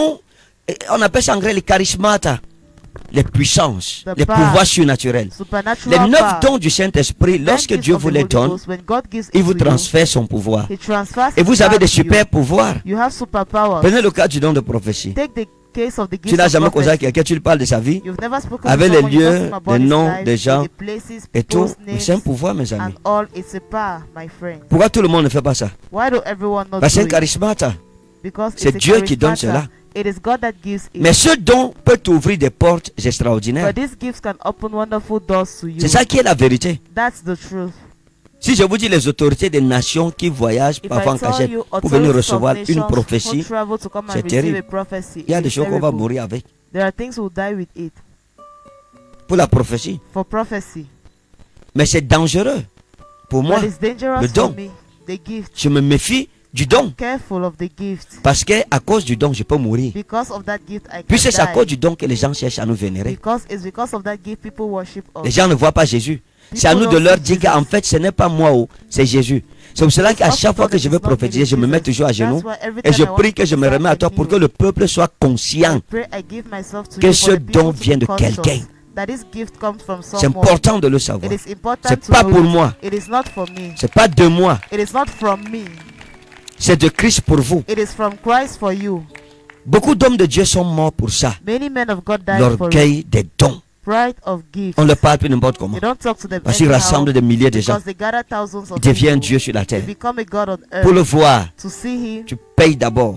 on appelle ça en anglais les charismata, les puissances, The les power. pouvoirs surnaturels. Les supernatural 9 power. dons du Saint-Esprit, lorsque Gifts Dieu of the vous les Holy donne, Ghost, when God gives il it vous to you, transfère son pouvoir. He transfers Et vous it avez back des to you. super pouvoirs. You have superpowers. Prenez le cas du don de prophétie. Take the case of the Tu gift n'as of jamais causé à prophecy. quelqu'un, tu lui parles de sa vie You've never spoken avec to les someone, you lieux, talk to him about les his noms life, des gens the places, et tout. people's Mais c'est un names, pouvoir, mes amis. and all. It's a power, my friend. Pourquoi tout le monde ne fait pas ça? Why do everyone not Parce que c'est do un it? charismata. Because C'est it's a Dieu qui donne charismata. cela. It is God that gives it. Mais ce don peut t'ouvrir des portes extraordinaires. But these gifts can open wonderful doors to you. C'est ça qui est la vérité. That's the truth. Si je vous dis les autorités des nations qui voyagent If parfois en I tell cachette you pour venir authorities of recevoir une nations prophétie, who travel to come and c'est receive terrible. a prophecy, il y a it des is choses qu'on va terrible. mourir avec. There are things we'll die with it. Pour la prophétie. For prophecy. Mais c'est dangereux. Pour moi, But it's dangerous le for don. me. The gift. je me méfie du don. Careful of the gift. Parce que à cause du don, je peux mourir. Because of that gift, I can Puisque c'est à die. cause du don que les gens cherchent à nous vénérer. Because of that gift, people worship us. Les gens ne voient pas Jésus. C'est à nous de leur dire qu'en fait, ce n'est pas moi, c'est Jésus. C'est pour cela qu'à chaque fois que je veux prophétiser, je me mets toujours à genoux et je prie que je me remets à toi pour que le peuple soit conscient que ce don vient de quelqu'un. C'est important de le savoir. C'est pas pour moi. C'est pas de moi. C'est de Christ pour vous. Beaucoup d'hommes de Dieu sont morts pour ça. L'orgueil des dons. On ne parle plus n'importe comment. Parce qu'il rassemble des milliers de gens. Il devient un Dieu sur la terre. Pour le voir, tu payes d'abord.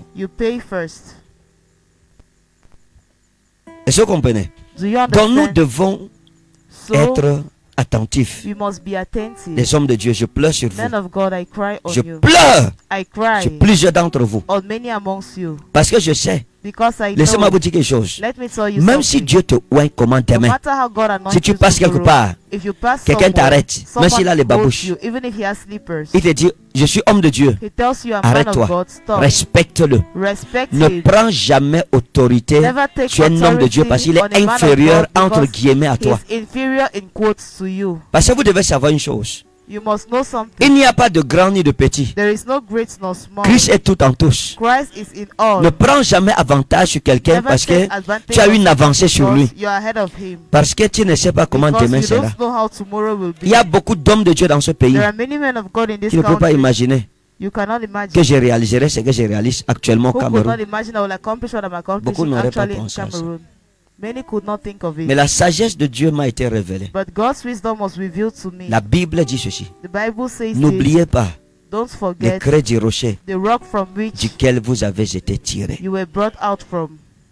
Est-ce que vous comprenez? Donc nous devons être attentifs. Les hommes de Dieu, je pleure sur vous. Je pleure sur plusieurs d'entre vous. Parce que je sais. Laissez-moi vous dire quelque chose. Même si Dieu te oint comment demain, si tu passes quelque part, quelqu'un t'arrête, même s'il a les babouches, il te dit, je suis homme de Dieu, arrête-toi, respecte-le. Ne prends jamais autorité sur un homme de Dieu parce qu'il est inférieur entre guillemets à toi. Parce que vous devez savoir une chose. You must know something. Il n'y a pas de grand ni de petit. There is no great nor small. Christ est tout en tous. Christ is in all. Ne prends jamais avantage sur quelqu'un Never parce que take advantage tu as of une avancée sur lui. because you are ahead of him. Parce que tu ne sais pas comment Because demain you sera. don't know how tomorrow will Il be. y a beaucoup d'hommes de Dieu dans ce pays There are many men of God in this qui ne peuvent pas country. imaginer You cannot que imagine. je réaliserai ce que je réalise actuellement au Who could not Cameroun. imagine I will accomplish what I'm Beaucoup accomplishing n'auraient pas actually in pensé à ça. Cameroon. Many could not think of Mais it. la sagesse de Dieu m'a été révélée. But God's wisdom was revealed to me. La Bible dit ceci. The Bible says this. N'oubliez pas Don't les forget creux du rocher the rock from which duquel vous avez été tirés. you were brought out from.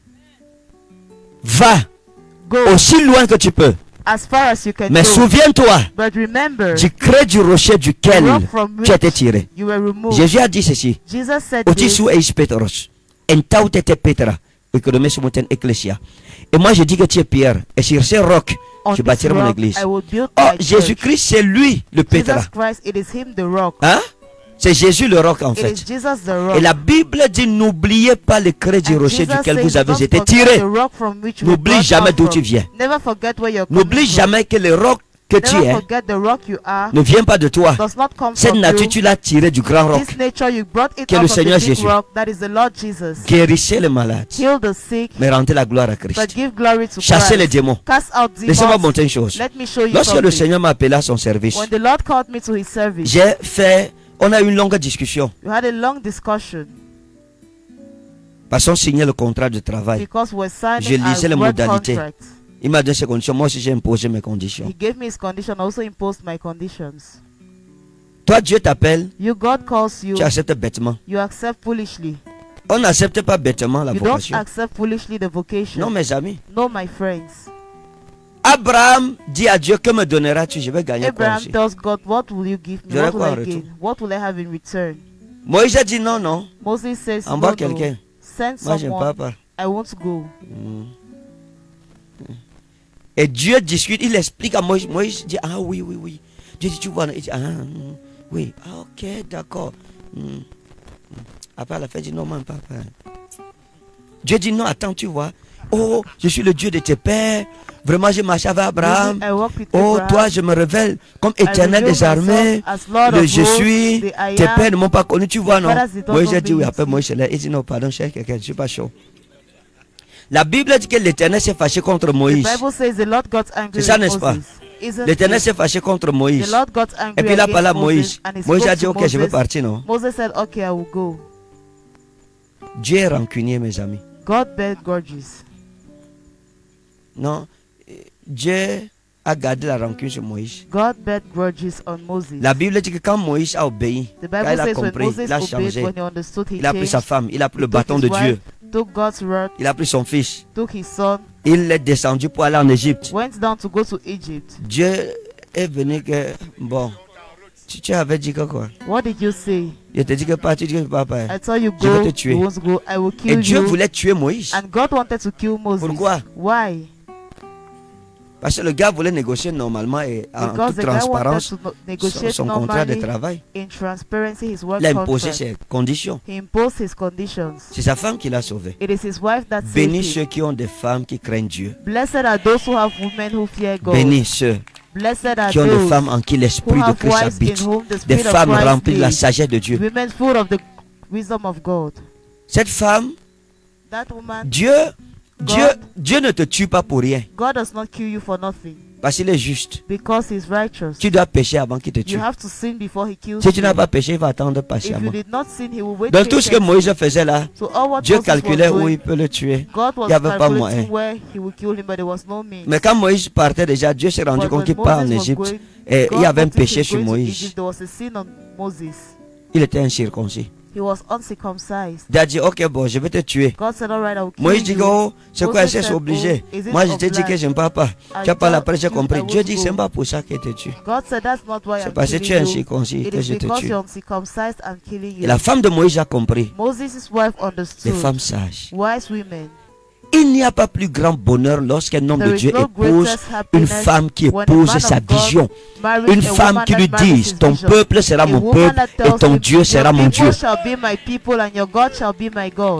Va Go aussi loin que tu peux. as far as you can Mais go. souviens-toi But remember du creux du rocher the duquel rock from tu as été which tiré. you were removed. Jésus a dit ceci. Jesus said Oti this. su eis Petros. En tau tete Petra. Économie sur montagne ecclésia. Et moi je dis que tu es Pierre. Et sur ce roc, On je this bâtirai mon rock église. I will build Oh, my church. Jésus-Christ, c'est lui le Petra. Jesus Christ, it is him the rock. Hein? C'est Jésus le roc en It fait. is Jesus the rock. Et la Bible dit n'oubliez pas le creux du And rocher Jesus duquel says, vous avez "Don't été forget tiré. the rock from which you were N'oublie brought jamais out d'où from." tu viens. Never forget where you're N'oublie coming from. jamais que le roc que tu Never es forget the rock you are ne vient pas de toi. does not come Cette from nature, you. tu l'as tirée du grand roc. This nature you brought it Que le out of Seigneur the big Jésus. rock. That is the Lord Jesus. Guérissez les malades. Heal the sick, Mais rendez la gloire à but Christ. give glory to Chassez les Christ. démons. Cast out Laissez-moi demons. montrer une chose. Let me show you Lorsque le something. Seigneur m'a appelé à son service, When the Lord called me to his service, on a eu une longue discussion. we had a long discussion Parce qu'on signait le contrat de travail. because we're Je signing lisais les a work modalités. contract. Il m'a donné ses conditions. Moi aussi, j'ai imposé mes conditions. He gave me his condition, I also imposed my conditions. Toi, Dieu t'appelle, You, God calls you, tu acceptes bêtement. you accept foolishly. On n'accepte pas bêtement la You don't vocation. accept foolishly the vocation. Non, mes amis. No, my friends. Abraham dit à Dieu, que me donneras-tu? Je vais gagner quoi Abraham aussi? tells God, what will you give me? J'aurai What will quoi en I retour? gain? What will I have in return? Moïse a dit non, non. Moses says, no, Envoie no. quelqu'un. Send Moi, j'aime someone. pas. I won't go. Et Dieu discute, il explique à Moïse. Moïse dit, ah oui, oui, oui. Dieu dit, tu vois, il dit, ah, oui, ah, ok, d'accord. Après, à la fin, il dit, non, même papa. Dieu dit, non, attends, tu vois. Oh, je suis le Dieu de tes pères. Vraiment, j'ai marché avec Abraham. I walk with Oh, Abraham. toi, je me révèle comme I éternel reveal des armées. myself as Lord Le of je hosts, suis. the I Tes am. pères ne m'ont pas connu, tu vois, non? Fathers, they don't Moïse know a dit, me, oui, you après see. Moïse, il dit, non, pardon, cher quelqu'un, je suis pas chaud. La Bible dit que l'Éternel s'est fâché contre The Moïse. Bible says the Lord got angry C'est ça, with n'est-ce pas? Moses. Isn't L'Éternel it? s'est fâché contre The Moïse. Lord got angry Et puis il a parlé à against Moïse. and he Moïse a spoke dit, to ok, je vais Moses. partir, non? Moses said, okay, I will go. Dieu est rancunier, mes amis. God bear grudges. Non, Dieu a gardé la rancune sur Moïse. God bear grudges on Moses. La Bible dit que quand Moïse a obéi, The quand Bible il a says when compris, Moses il a obeyed, changé. when he understood, he Il a pris sa changed, femme, il a pris le took bâton his de wife, Dieu, took God's rod, il a pris son fils, took his son, il est descendu pour aller en Égypte. went down to go to Egypt. Dieu est venu que, bon, tu avais dit que quoi? What did you say? Il te dit que pas, tu dis que papa. I tell you Je vais go, te tuer. you won't go, I will Et kill Dieu you. voulait tuer Moïse. And God wanted to kill Moses. Pourquoi? Why? Parce que le gars voulait négocier normalement et en Because toute the guy wanted transparence to negotiate son contrat de normally travail. in transparency his work Il a imposé contract. ses conditions. He imposed his conditions. C'est sa femme qui l'a sauvé. It is his wife that saved Bénis him. ceux qui ont des femmes qui craignent Dieu. Blessed are those who have women who fear God. Bénis ceux Blessed are qui ont des those femmes en qui who l'Esprit de have Christ wives in habite. whom the Des Spirit of femmes Christ remplies de la lives. sagesse de Dieu. Women full of the wisdom of God. Cette femme, That woman, Dieu ne te tue pas pour rien. God does not kill you for nothing. Parce qu'il est juste. Because he's righteous. Tu dois pécher avant qu'il te tue. You have to sin before he kills Si tu n'as you. pas péché, il va attendre If you patiemment. did not sin, he will wait Dans tout ce que patiently. Moïse faisait là, So all what Dieu Moses calculait was où doing, il peut le tuer. God was Il n'y avait pas moyen. calculating where he would kill him, but there was no means. Mais quand Moïse partait déjà, Dieu s'est rendu But compte when qu'il part en Moses was Égypte going, et il y God avait un noticed péché him sur going to Moïse. Egypt. There was a sin on Moses. Il était incirconcis. He was uncircumcised. Il a dit, ok, bon, je vais te tuer. God said, all right, I will kill Moïse dit, you. oh, c'est quoi, Moses c'est said, obligé. oh, is it Moi, je t'ai dit obliged? que je ne parle pas. I Tu as parlé told après, j'ai you compris. I Dieu won't dit, go. c'est pas pour ça qu'il te tue. God said, that's not why C'est I'm parce que tu es killing you. incirconcis It que is je te because tue. you're uncircumcised and killing Et you. la femme de Moïse a compris. Moses' wife Les understood. femmes sages. Wise women. Il n'y a pas plus grand bonheur lorsqu'un homme de There is Dieu no épouse greatest une happiness femme qui when a épouse man sa of God vision. marries Une a femme woman qui that lui marries dise, his ton vision. peuple sera A mon woman peuple that et tells ton him, Dieu sera your mon people Dieu. shall be my people and your God shall be my God.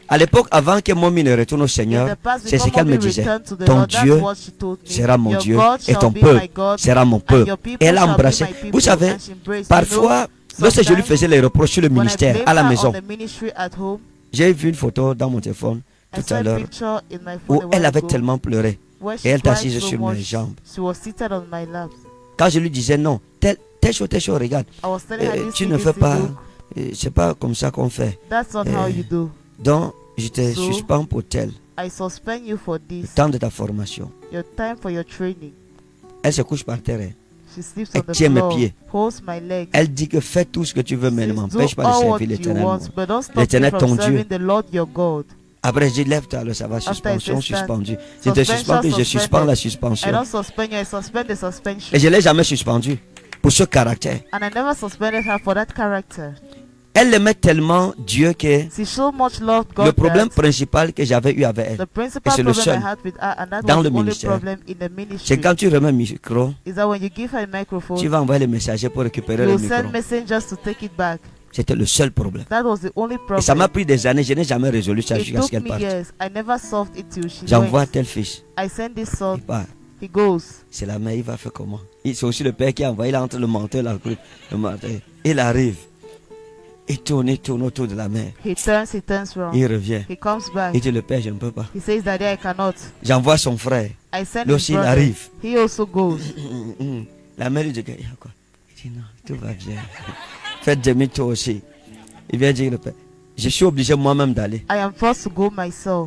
À l'époque, avant que Mommy ne retourne au In Seigneur, the past, c'est ce before qu'elle me mommy disait. returned to the Ton Lord, that's Dieu what she told me. sera mon Your Dieu God et shall ton be peuple my God, sera mon and peuple. your people Et elle a shall be embrassé. my people. Vous savez, And she embraced. parfois, lorsque je lui faisais les reproches sur le when I ministère blamed à la her maison, on the ministry at home, j'ai vu une photo dans mon téléphone I tout saw à a l'heure picture in my où phone a elle while avait ago, tellement pleuré. where she Et elle cried t'assise so sur mes much, jambes. she was seated on my lap. Quand je lui disais non, telle chose, regarde, I was telling her this tu thing, ne this fais thing, pas, look, c'est pas comme ça qu'on fait. that's not how you do. Donc, je te So, suspends pour tel, I suspend you for le this, temps de ta formation. your time for your training. Elle se couche par terre. Hein. She sleeps Elle on the tient mes floor, pieds. holds my leg. Elle dit que fais tout ce que tu veux, mais ne Says, m'empêche do pas de all what servir you l'Éternel. want, but don't stop me L'Éternel, from ton Dieu. serving the Lord your God. Après, je dis lève-toi, alors ça va, After I suspension, say stand, suspendue. Je te suspends, puis je suspension, suspends la I suspension. don't suspend you, I suspend the suspension. Et je ne l'ai jamais suspendu pour ce caractère. And I never suspended her for that character. Elle aimait tellement Dieu que She so much loved God le problème that principal que j'avais eu avec elle, the principal et c'est le problem I seul had with her, and that dans was le the only ministère, problem in the c'est ministry, quand tu remets le micro, is that when you give her a microphone, tu vas envoyer les messagers pour récupérer le you micro. send messengers to take it back. C'était le seul problème. That was the only Et ça m'a problem. pris des années, je n'ai jamais résolu ça It jusqu'à ce took qu'elle me parte. years. I never solved it till she J'envoie went. tel fils. I send this Il son. part. He goes. C'est la mère, il va faire comment? C'est aussi le père qui a envoyé, il est entre le menteur et la crue. Le menteur. Il arrive. Il tourne autour de la mer. He turns wrong. Il revient. He comes back. Il dit le père, je ne peux pas. He says, Daddy, I cannot. J'envoie son frère. I send Lui his aussi, il brother. arrive. He also goes. La mère lui dit, il y a quoi? Il dit non, tout va bien. Faites demi-tour aussi. Il vient dire le père, je suis obligé moi-même d'aller. I am forced to go myself.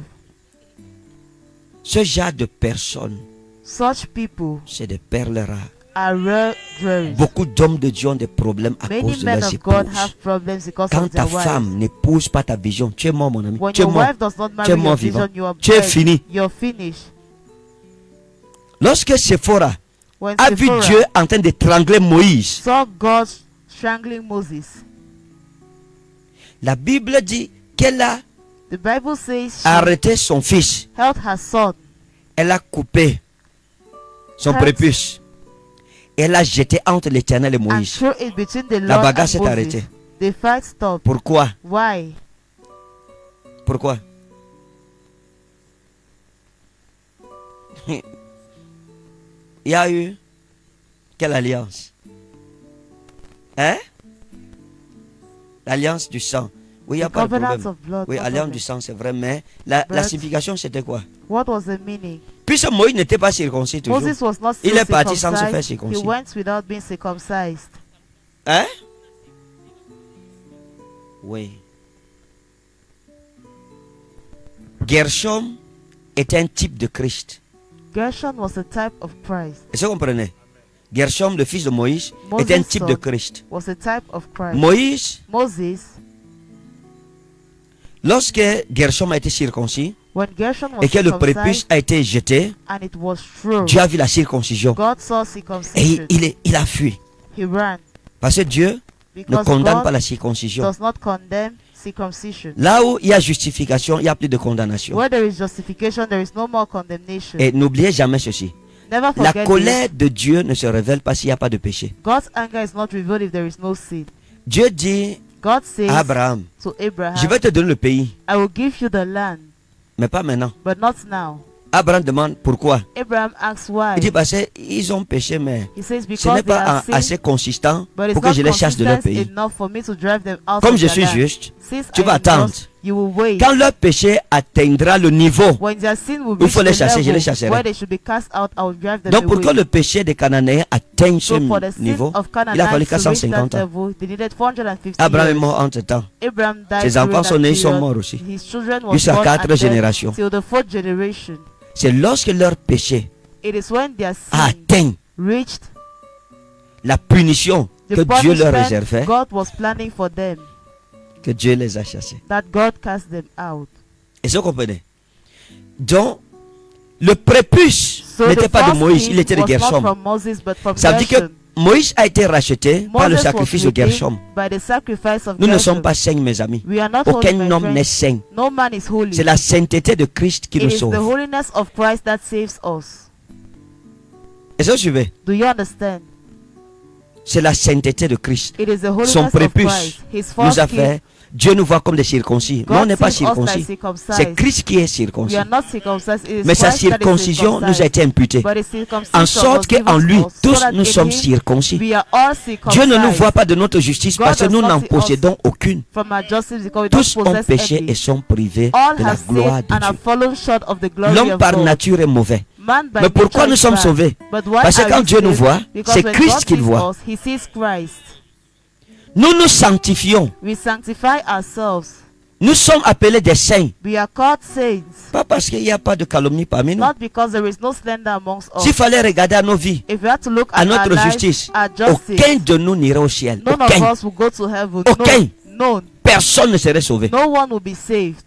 Ce genre de personnes, Such people c'est des perles rares. are rare jewels. Beaucoup d'hommes de Dieu ont des problèmes à Many cause de men leurs of God épouses. have problems because Quand of ta their wives. femme n'épouse pas ta vision, tu es mort, mon ami. When Tu es your mort. wife does not Tu es marry your mort vision, vivant. you are Tu es dead. fini. You're finished. Lorsque Séphora When a vu Sephora Dieu en train d'étrangler Moïse, saw God strangling Moses, la Bible dit qu'elle a the Bible says she arrêté son fils. held her son Elle a coupé son Cut. prépuce. Elle a jeté entre l'Éternel et and Moïse. threw it between the La Lord bagarre and s'est Moses. arrêtée. The fight stopped. Pourquoi? Why? Pourquoi? Il y a eu quelle alliance? Hein? L'alliance du sang. Oui, il n'y a The pas de covenant problème. of blood. Oui, no alliance problem. du sang, c'est vrai, mais la But- signification, c'était quoi? What was the meaning? Puisque Moïse n'était pas circoncis toujours. Moses was not Il still est parti sans se faire circumcised. circoncis. He went without being circumcised. Hein? Oui. Gershom est un type de Christ. Gershon was a type of Christ. Est-ce que vous comprenez? Gershom, le fils de Moïse, Moses' est un type de son Christ. Was a type of Christ. Moïse, Moses, lorsque Gershom a été circoncis when Gershon was et que le prépuce circumcised a été jeté, and it was true, Dieu a vu la circoncision God saw et circumcision. il a fui. He ran Parce que Dieu ne because condamne pas God la circoncision. does not condemn circumcision. Là où il y a justification, il n'y a plus de condamnation. Where there is justification, there is no more condemnation. Et n'oubliez jamais ceci. Never La forget colère this. de Dieu ne se révèle pas s'il n'y a pas de péché. God's anger is not revealed if there is no sin. Dieu dit God says à Abraham, to Abraham, je vais te donner le pays, I will give you the land, mais pas maintenant. but not now. Abraham demande pourquoi. Abraham asks why. Il dit parce qu'ils ont péché, mais He says ce because n'est they pas are assez sin, consistant but it's pour que not je les chasse de leur consistent pays. enough for me to drive them out Comme of je their suis land. juste, Since tu I vas am attendre. just, you will wait. Quand leur péché atteindra le niveau, When their sin will il reach faut les the chasser, je les level chasserai. where they should be cast out, I will drive them donc pour que away. le péché des Cananéens atteigne ce So for the sin niveau, of il a fallu Canaanites to reach 450 that ans. level, they needed 450 Abraham est years. mort entre temps. Abraham died Ses enfants during sont that nés, ils sont period. morts aussi. His children were Jusqu'à born 4 and dead générations. till the 4th generation. C'est lorsque leur péché It is when their a sin atteint reached la punition the que Dieu leur punishment réservait, God was planning for them, que Dieu les a chassés. that God cast them out. Est-ce que vous comprenez? Donc, le prépuce So n'était the pas de first Moïse, king il était de was not Gershom. from Moses, but from Ça veut dire que Gershom. Moïse a été racheté par le Moses was sacrifice de redeemed Gershom. by the sacrifice of Nous ne Gershom. sommes pas saints, mes amis. We are not holy, Aucun my homme friend. n'est saint. No man is holy. C'est la sainteté de Christ qui It nous is the sauve. holiness of Christ that saves us. Est-ce que vous suivez? Do you understand? C'est la sainteté de Christ. It is the Son holiness of prépuce Christ. His nous first a king fait Dieu nous voit comme des circoncis. Mais on God n'est pas sees us like circoncis. C'est circumcised. Christ qui est We circoncis. are not circumcised. It is Mais sa Christ that is circoncision nous a circumcised. été imputée. But the circumcision En sorte was given qu'en lui, to us, so tous that nous in sommes him circoncis. we are all Dieu circumcised. ne nous voit pas de notre justice God parce que does nous not n'en see us possédons aucune. From our justice, because we Tous don't ont possess péché any. et sont privés All de la have gloire sinned de and have Dieu. fallen short of the glory L'homme of par God. nature est mauvais. Man by Mais pourquoi nature nous is sommes bad. sauvés? But why Parce que are quand we Dieu nous saved? voit, Because c'est when Christ God qu'il sees voit. us, He sees Christ. Nous nous sanctifions. We sanctify ourselves. Nous sommes appelés des saints. We are called saints. Pas parce qu'il n'y a pas de calomnie parmi nous. Not because there is no slander amongst us. S'il fallait regarder à nos vies, If we have to look à at our notre lives, justice, our justice, aucun de nous n'irait au ciel. none Aucun. of us will go to heaven. Aucun. No, none. Personne ne serait sauvé. No one will be saved.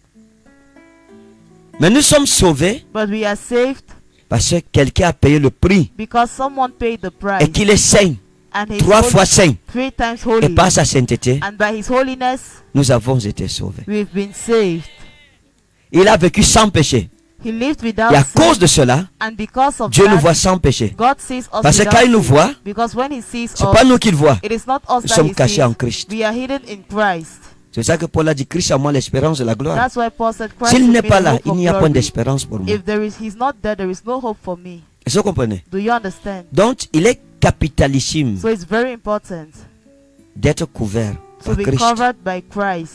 Mais nous sommes sauvés But we are saved parce que quelqu'un a payé le prix because someone paid the price. et qu'il est saint, And He is 3 fois holy, saint. 3 times Et holy. par sa sainteté, And by His holiness, nous avons été sauvés. we've been saved. Il a vécu sans péché. He lived Et without à cause sin. de cela, And because of Dieu nous that, voit sans péché. God sees us Parce que without quand il nous sin. voit, Because when He sees c'est us, pas nous qu'il voit. it is not us Nous that sommes He cachés sees. en Christ. We are hidden in Christ. C'est ça que Paul a dit, Christ à moi l'espérance de la gloire. That's why Paul said, Christ S'il in n'est me, pas the là, hope il of n'y a point glory. d'espérance pour moi. If He's not there, there is no hope for me. Est-ce que vous comprenez? Do you understand? Donc, il est capitalissime So it's very important d'être couvert to par be Christ. covered by Christ.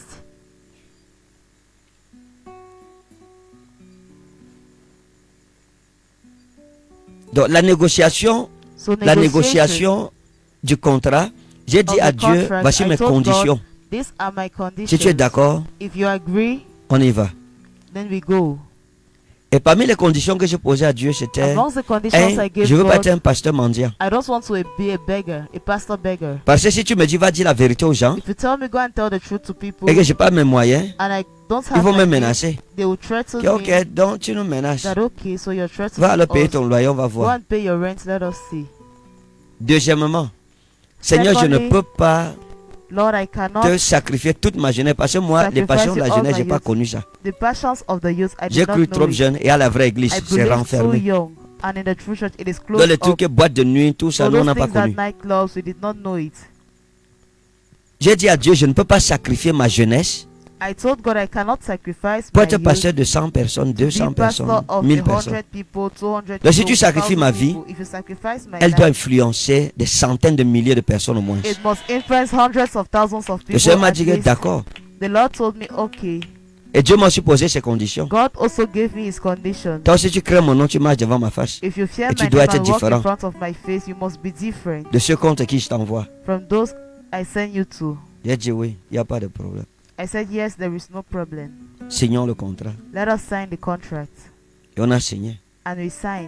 Donc, la négociation So négociation du contrat, j'ai dit of à the Dieu, contract, voici I mes told conditions. God, these are my conditions. Si tu es d'accord, If you agree, on y va. then we go. Et parmi les conditions que j'ai posées à Dieu, c'était, Amongst the conditions I gave je ne veux pas être God, un pasteur mendiant. I don't want to be a beggar, a pastor beggar. Parce que si tu me dis, va dire la vérité aux gens, If you tell me go and tell the truth to people, et que je n'ai pas mes moyens, and I don't ils have vont me my means, menacer. they will threaten Ok, ok, me donc tu nous menaces. that okay, so you're threatening Va alors payer us. ton loyer, on va Go voir. and pay your rent, let us see. Deuxièmement, Seigneur, je ne Secondly, peux pas Lord, I cannot. te sacrifier toute ma jeunesse. Parce que moi, les Sacrifice passions de la all jeunesse, my je n'ai pas youth. connu ça. The passions of the youth, I J'ai did not cru know trop it. jeune et à la vraie église, I c'est believed so renfermé. young, and in the true church, it is Dans closed les up. trucs boîte de nuit, tout ça, So nous, on those n'a pas things that connu. nightclubs, we did not know it. J'ai dit à Dieu, je ne peux pas sacrifier ma jeunesse I told God I cannot sacrifice pour my être youth pasteur de 100 personnes, to 200 be pastor personnes, of 1000 100 personnes. people, 200 Donc, si people, tu sacrifies 1000 ma vie, people. If you sacrifice my Elle doit life, influencer des centaines de milliers de personnes au moins. it must influence hundreds of thousands of Le people. Seigneur m'a at dit que least. d'accord. The Lord told me, okay. Et Dieu m'a aussi posé ces conditions. God also gave me His condition. Toi, si tu crées mon nom, tu marches devant ma face. If you fear Et tu my dois name être and walk différent. in front of my face, you must be different De ceux contre qui je t'envoie. from those I send you to. J'ai dit oui, il n'y a pas de problème. I said, yes, there is no problem. Signons le contrat. Let us sign the contract. Et on a signé. And we signed.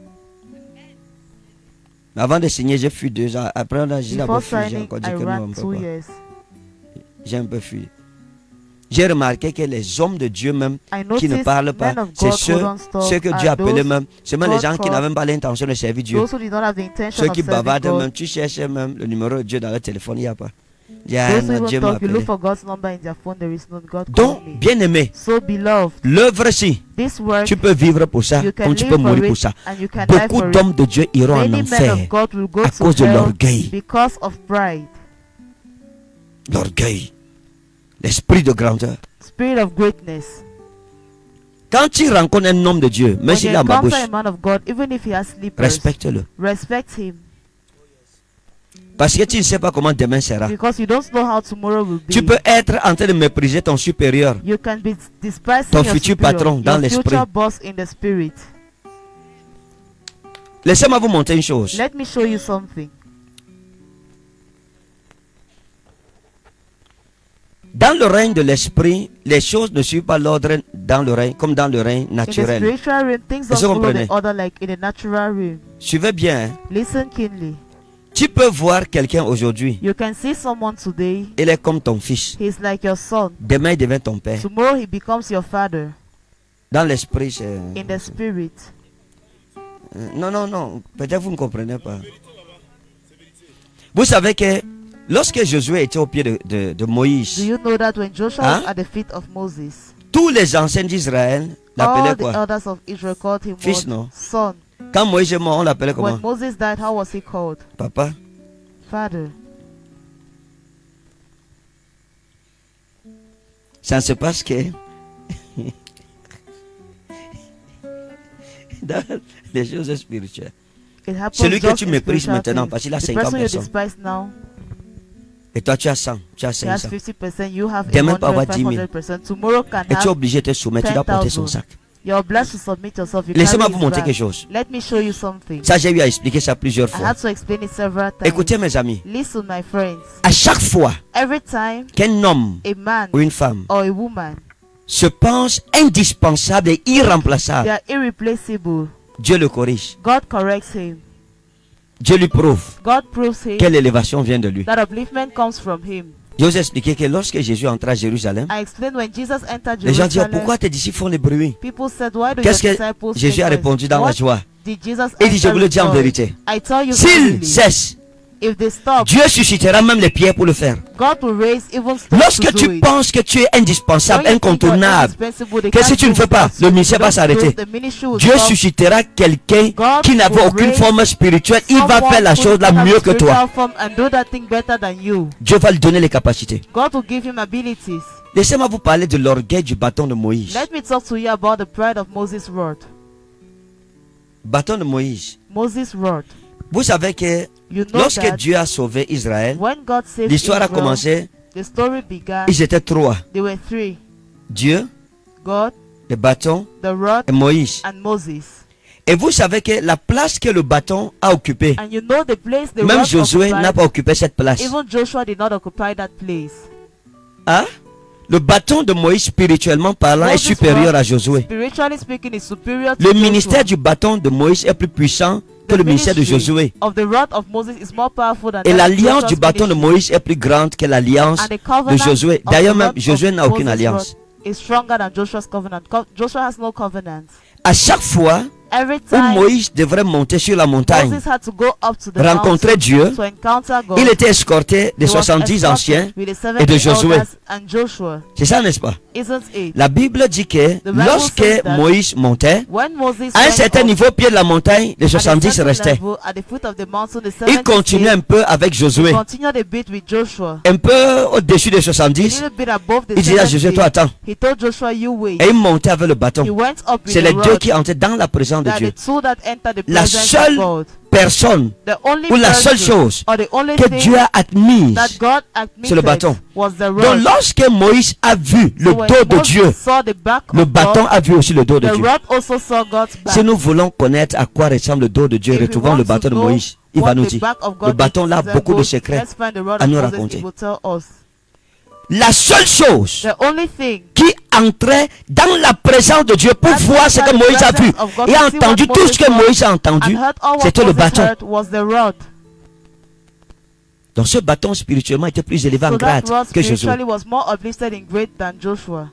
Mais avant de signer, j'ai fui 2 ans. Après, on a dit Before fui. J'ai signing, encore dit I que non, on ran ne peut 2 pas. years. J'ai un peu fui. J'ai remarqué que les hommes de Dieu même I qui ne noticed parlent pas, men of c'est God who ceux, don't talk ceux que are Dieu appelait those- même. Seulement les God gens qui called- n'avaient pas l'intention de servir Dieu. those who did not have the intention Ceux of qui serving bavardent God. même, tu cherches même le numéro de Dieu dans le téléphone, il n'y a pas. Il y a Those who un even Dieu m'a talk, you look appelé. for God's number in their phone, there is no God Donc, calling me. bien aimé, So beloved, l'œuvre-ci, this work, tu peux vivre pour ça, you can comme tu live peux for mourir it pour ça. and you can die Beaucoup for it. d'hommes de Dieu iront en Many men enfer of God will go à to cause de hell l'orgueil. because of pride, L'orgueil, l'esprit de grandeur. spirit of greatness. Quand tu rencontres un homme de Dieu, même When s'il you a ma bouche, encounter a man of God, even if he has slippers, respecte-le. respect him Parce que tu ne sais pas comment demain sera. because you don't know how tomorrow will be. Tu peux être en train de mépriser ton supérieur. You can be despising Ton your futur superior, patron dans your l'esprit. future boss in the spirit. Laissez-moi vous montrer une chose. Let me show you something. Dans le règne de l'esprit, les choses ne suivent pas l'ordre dans le règne, comme dans le règne In the naturel. spiritual realm, things don't Est-ce que vous follow the comprenez? order like in the natural realm. Suivez bien. Hein. Listen keenly. Tu peux voir quelqu'un aujourd'hui, You can see someone today, il est comme ton fils. he's like your son. Demain, il devient ton père. Tomorrow he becomes your father. Dans l'esprit, c'est... In the spirit. Non, non, non. Peut-être vous ne comprenez pas. Vous savez que lorsque Josué était au pied de Do Moïse, you know that when Joshua Hein? was at the feet of Moses, tous les anciens d'Israël all l'appelaient the quoi? elders of Israel called him Fils, what? non? Son. Quand Moïse est mort, on l'appelait When comment? Moses died, how was he called? Papa. Father. Ça ne se passe que dans les choses spirituelles. It happens Celui que just tu in méprises spiritual maintenant, things. parce qu'il a The 50 person you personnes. despise now, Et toi, tu as 100, tu as he has 500. 50%, you have Demain, peut 100, avoir 10 000. 500%. Tomorrow can Et tu es have, obligé de te soumettre, tu dois porter son 10,000. sac. You're obliged to submit yourself. You Laissez-moi carry vous his montrer bag. quelque chose. Let me show you something. Ça, j'ai eu à expliquer ça plusieurs I fois. had to explain it several times. Écoutez, mes amis, Listen, my friends. à chaque fois Every time qu'un homme a man ou une femme or a woman, se pense indispensable et they irremplaçable, are irreplaceable, Dieu le corrige. God corrects him. Dieu lui prouve God proves him quelle élévation vient de lui. that upliftment comes from him. Je vous ai expliqué que lorsque Jésus entra à Jérusalem, I explained when Jesus entered les gens disaient, Jerusalem, pourquoi tes disciples font le bruit? people said, why do Qu'est-ce your que disciples Jésus a make noise? répondu dans la What joie? did Jesus Il dit, je answer vous le dis en with joy? vérité. I tell you S'ils clearly, cessent, if they stop, Dieu suscitera même les pierres pour le faire. God will raise even stones Lorsque to do tu it. penses que tu es indispensable, When you think you're incontournable, indispensable, they que si can't tu ne do fais pas, without le you. ministère va Don't do s'arrêter. it, the ministry will Dieu stop. suscitera quelqu'un God qui n'a will aucune raise forme spirituelle. Il va someone faire la who chose là doesn't have mieux que toi. spiritual form and do that thing better than you. Dieu va lui donner les capacités. God will give him abilities. Laissez-moi vous parler de l'orgueil du bâton de Moïse. Let me talk to you about the pride of Moses' rod. Bâton de Moïse. Moses' rod. Vous savez que You know lorsque that Dieu a sauvé Israël, when God saved l'histoire a Israel, commencé, the story began. ils étaient trois. There were three: Dieu, God, le bâton the rod, et Moïse. and Moses. Et vous savez que la place que le bâton a occupée, And you know the place the même rod Josué n'a occupied. pas occupé cette place. Even Joshua did not occupy that place. Hein? Le bâton de Moïse, spirituellement parlant, est Moses' supérieur rod, à Josué. Spiritually speaking, is superior to Le Joshua. ministère du bâton de Moïse est plus puissant que The le ministère de ministry Josué. of the rod of Moses is more powerful than Et that of l'alliance Joshua's du bâton de ministry. Moïse est plus grande que l'alliance And the de covenant Josué. of D'ailleurs, the même rod Josué of n'a aucune Moses' alliance. rod is stronger than Joshua's covenant. Joshua has no covenant. À chaque fois Every où time Moïse devrait monter sur la montagne, Moses had to go up to the rencontrer mountain Dieu, to encounter God, il était escorté des he was 70 escorted anciens with the et de 70 Josué. elders and Joshua. C'est ça, n'est-ce pas? Isn't it? La Bible dit que Bible lorsque says that Moïse montait, When Moses à un went certain up niveau au pied de la montagne, les at a 70 certain restaient. level, at the foot of the mountain, the Il 70 continuait un peu avec Josué, continued a bit with Joshua. un peu au-dessus des A 70. little bit above the Il disait à Josué, 70. toi attends. He told Joshua, you wait. Et il montait avec le bâton. He went up with C'est les the deux rod. qui entraient dans la présence de That Dieu. the two that enter the La presence seule of God. Personne The only ou la person seule chose or the only que thing Dieu a admise, that God c'est le admitted bâton. was the Donc rod. lorsque Moïse a vu le So when dos de Moses Dieu, saw the back le of bâton God, a vu aussi le dos de the Dieu. rod also saw God's back. Si nous voulons connaître à quoi ressemble le dos de Dieu, If we retrouvons want le to bâton de know Moïse. Il va what nous the dire. back of Le God bâton là a beaucoup de resembles, secrets let's find the rod à of nous Moses, raconter. it will tell us. La seule chose The only thing qui entrait dans la présence de Dieu pour that voir ce que entered the Moïse a vu presence of God et to a see entendu what tout Moses ce que saw Moïse a entendu, and heard all what c'était le Moses bâton. heard was the rod. Donc ce bâton spirituellement était plus élevé en So that grade rod que Josué. spiritually was more uplifted in grade than Joshua.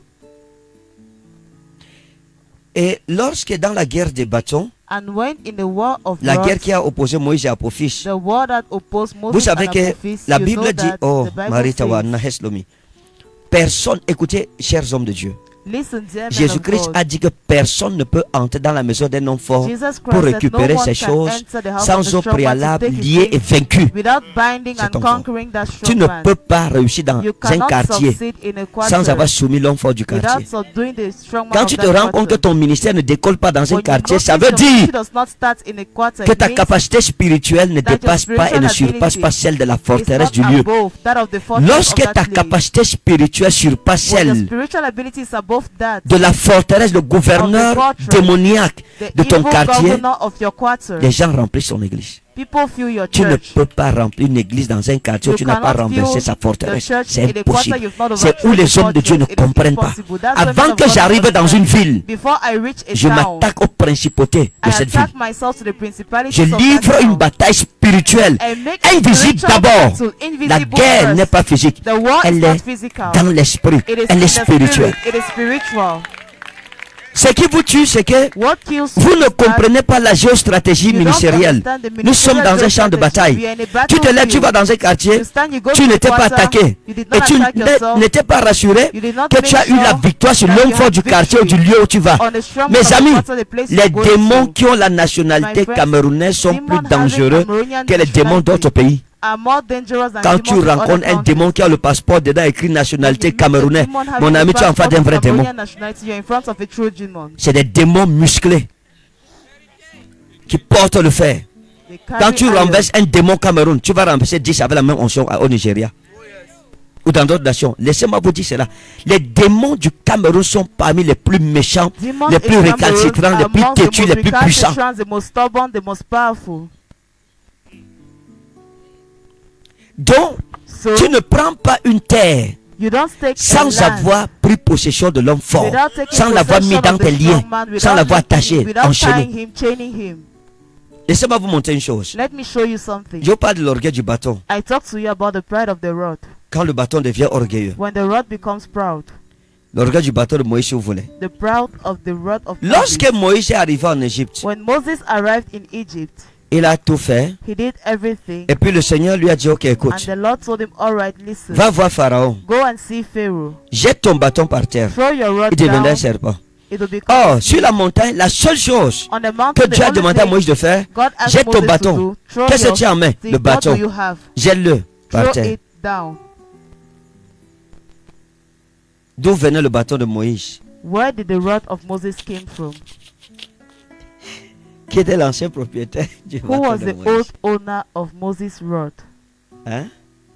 Et lorsque dans la guerre des bâtons, And when in the war of la rods, guerre qui a opposé Moïse et Apophis, the war that opposed Moses vous savez and que Apophis, la you Bible know dit, that oh, the Bible Maritawa, says, Naheslomi, personne, écoutez, chers hommes de Dieu, listen, dear men of Jésus-Christ God, a dit que personne ne peut entrer dans la maison d'un homme fort Jesus Christ pour said, récupérer no one ces can choses enter the house of sans the au strong man to préalable take his lié et things vaincu. without binding C'est and ton fort. conquering that Tu strong ne man. peux pas réussir dans You un cannot quartier succeed in a sans quarter avoir soumis l'homme fort du without quartier. subduing the strong man Quand of tu te that rends compte que quarter. ton ministère ne décolle pas dans un When you quartier, notice ça veut your dire ministry does not start in a quarter, que it ta means capacité spirituelle ne that your dépasse pas et ne spiritual surpasse pas ability celle de la is forteresse not du lieu. above that of the fortress Lorsque of that ta place. capacité spirituelle surpasse When your celle spiritual ability is above that, de la forteresse, le gouverneur fortress, démoniaque the de ton evil quartier, governor of your quarter, les gens remplissent son église. people fill your Tu ne church. peux pas remplir une église dans un quartier où You tu n'as pas cannot renversé fill sa the forteresse. church C'est in a quarter impossible. you've not C'est où overthrown les the hommes de Dieu ne fortress. It is comprennent pas. impossible. That's why men Avant of que God j'arrive don't dans une understand. ville, Before I reach a je town, m'attaque aux principautés de I cette ville. attack myself to the principalities Je of that livre une town. bataille spirituelle. I make a Invisible spiritual d'abord. battle, La invisible guerre first. n'est pas physique. The war is Elle not est physical. dans l'esprit. It is Elle in est the spirituelle. spirit. It is spiritual. Ce qui vous tue, c'est que What kills vous you ne is that comprenez pas la géostratégie you don't ministérielle. understand the Nous sommes dans un champ de ministerial bataille. We are in a Tu te lèves, tu battlefield. vas dans un quartier, You stand, you go tu to the n'étais pas quarter, attaqué. you did Et not tu attack yourself. n'étais pas rassuré You did not que tu as make eu la sure victoire sur that l'homme you fort had du quartier ou victory du lieu où tu vas. on the strong Mes man of the amis, quarter, the place les you're going démons to. qui ont la nationalité My friends, camerounaise sont demon plus having dangereux Cameroonian que les démons nationality d'autres pays. are more dangerous than Quand tu demons in other rencontres un countries. démon qui a le passeport dedans écrit nationalité When you meet a camerounaise, demon having mon a ami, tu es en face passport d'un of vrai démon. Cameroonian nationality, you're in front of a true demon. C'est des démons musclés qui portent le fer. They Quand carry tu iron. renverses un démon Cameroun, tu vas renverser 10 avec la même onction au Nigeria. Ou dans d'autres nations. Laissez-moi vous dire cela. Les démons du Cameroun sont parmi les plus méchants, Demons les in plus Cameroon récalcitrants, are les plus among the têtus, most les plus puissants. recalcitrant, the most stubborn, the most powerful. Donc, So tu ne prends pas une terre you don't take a sans land avoir pris possession de l'homme fort, without taking sans l'avoir mis possession dans of tes the liens, strong man, sans without l'avoir taking- attaché, without enchaîné. tying him, chaining him. Laissez-moi vous montrer une chose. Let me show you something. Je parle de l'orgueil du bâton. I talked to you about the pride of the rod. Quand le bâton devient orgueilleux. When the rod becomes proud, L'orgueil du bâton de Moïse, si vous voulez. the proud of the rod of Lorsque Moses. Moïse est arrivé en Égypte, When Moses arrived in Egypt, il a tout fait. he did everything, Et puis le Seigneur lui a dit, ok, and écoute, the Lord told him, all right, listen, va voir Pharaon. go and see Pharaoh. Jette ton bâton par terre. Throw your rod Il deviendra un down, serpent. it will become Or, a sur snake. la montagne, la seule chose On the mountain, que the Dieu a only demandé à thing Moïse de faire, God asked jette ton Moses bâton. to do, throw Qu'est-ce que your tu as en main? stick. Le What bâton. do you have? Jette-le par Throw terre. it down. D'où venait le bâton de Moïse? Where did the rod of Moses came from? Qui était l'ancien propriétaire du Who bâton was de the Moïse? old owner of Moses' rod? Hein?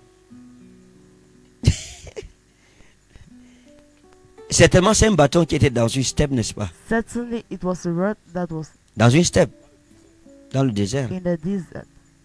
Certainement, c'est un bâton qui était dans une steppe, n'est-ce pas? Certainly, it was a rod that was Dans une steppe, dans le désert. in the desert.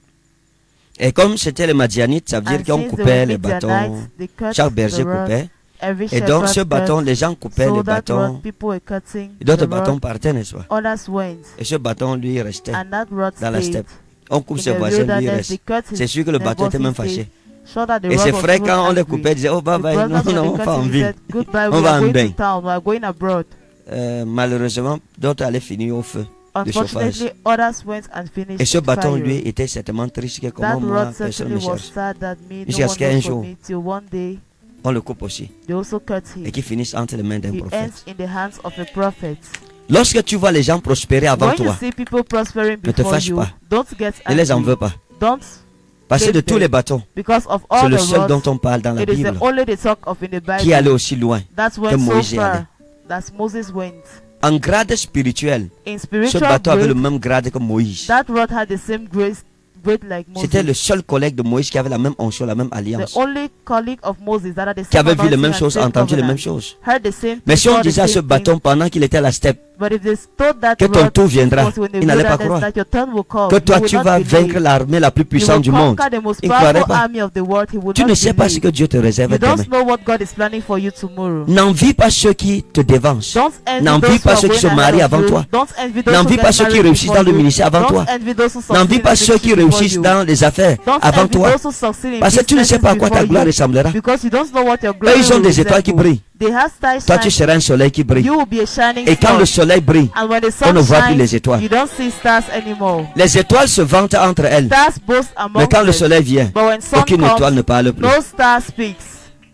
Et comme c'était les Madianites, ça veut dire And qu'on since they coupait were les bâtons. Midianites, they cut Chaque the berger rod. coupait. Every Et donc, ce shepherd bâton, cut. les gens coupaient So les that bâtons. rod, people were cutting Et d'autres the bâtons rod. partaient, n'est-ce pas? Others went, Et ce bâton, lui, restait and that rod dans la stayed. steppe. On coupe In ses the voisins, lui, il wilderness, they reste. cut his C'est sûr que le bâton était neighbors, même he stayed. fâché. So that the Et rod ses was frères, even quand on les angry. coupait, ils disaient, oh, bye The bye, non, brothers, when non, they on cut va en him, he ville. said, goodbye, On we va are en going bain. to town, we are going abroad. Malheureusement, d'autres allaient finir au feu. Unfortunately, others went and finished Et ce in bâton, fire. lui, était certainement triste que That comment moi, rod personne ne certainly me was cherche. sad that me, no Jusqu'à one ce qu'un knows jour, for me, till one day on le coupe aussi. they also cut Et him. qu'il finisse entre les mains d'un He prophète. ends in the hands of a prophet. Lorsque tu vois les gens prospérer avant When you toi, see people prospering ne te before fâche you, pas. don't get ne les en angry. veux pas. Don't, Parce que de Blame tous them. les bâtons, because of c'est all le the seul dont rods, on parle dans la it is Bible the only they talk of in the qui allait Bible. aussi loin. That's que when so Moïse est allé. far that Moses went. En grade spirituel, In ce spiritual bâton avait le grade, même grade que Moïse. that rod had the same grace like C'était le Moses. seul collègue de Moïse qui avait la même onction, la même The alliance, only colleague of Moses that had the qui same avait vu les anointing mêmes and choses, same entendu les covenant, mêmes choses. heard the same Mais si on thing, disait à ce saw the same bâton thing. pendant qu'il était à la steppe, But if they told that que ton rod tour viendra, was in the il n'allait pas wilderness, croire. that your turn will come, Que he toi will tu not vas believe. vaincre l'armée la plus You puissante will du monde. conquer the most Il ne croirait powerful pas. army of the world. He would Tu not ne sais pas ce believe. que Dieu te réserve You don't demain. know what God is planning for you tomorrow. N'envie pas ceux qui te dévancent. Don't envy N'envie those pas who are ceux qui going se marient ahead of avant you. toi. Don't envy those N'envie who pas get ceux qui married réussissent before dans le you. ministère avant Don't toi. envy those who succeed N'envie in pas ceux qui leadership before réussissent you. dans les affaires Don't avant envy toi. those who succeed in Parce que tu ne sais businesses pas à quoi ta before gloire you. ressemblera. Because you don't know what your glory Eux, ils ont will des étoiles qui resemble. brillent. They have stars Toi, tu shining. seras un soleil qui brille. You will be a shining Et quand star. le soleil brille, And when the on sun ne voit plus shines, les étoiles. you don't see stars anymore. Les étoiles se vantent entre elles. Stars boast among Mais quand le them. soleil vient, But when sun aucune étoile ne comes, parle plus. no star speaks.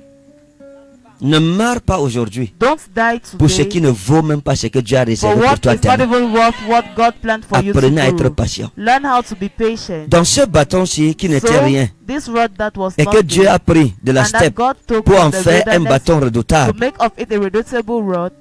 Ne meurs pas aujourd'hui Don't die pour ce qui today ne vaut même pas ce que Dieu a for réservé pour what toi is not demain. even worth what God planned for you Apprenez à être tomorrow. patient. Learn how to be patient. Dans ce bâton-ci qui n'était So, rien this rod that was et que nothing, Dieu a pris de la and that steppe God took pour en from the faire un wilderness bâton to redoutable. make of it a redoutable rod,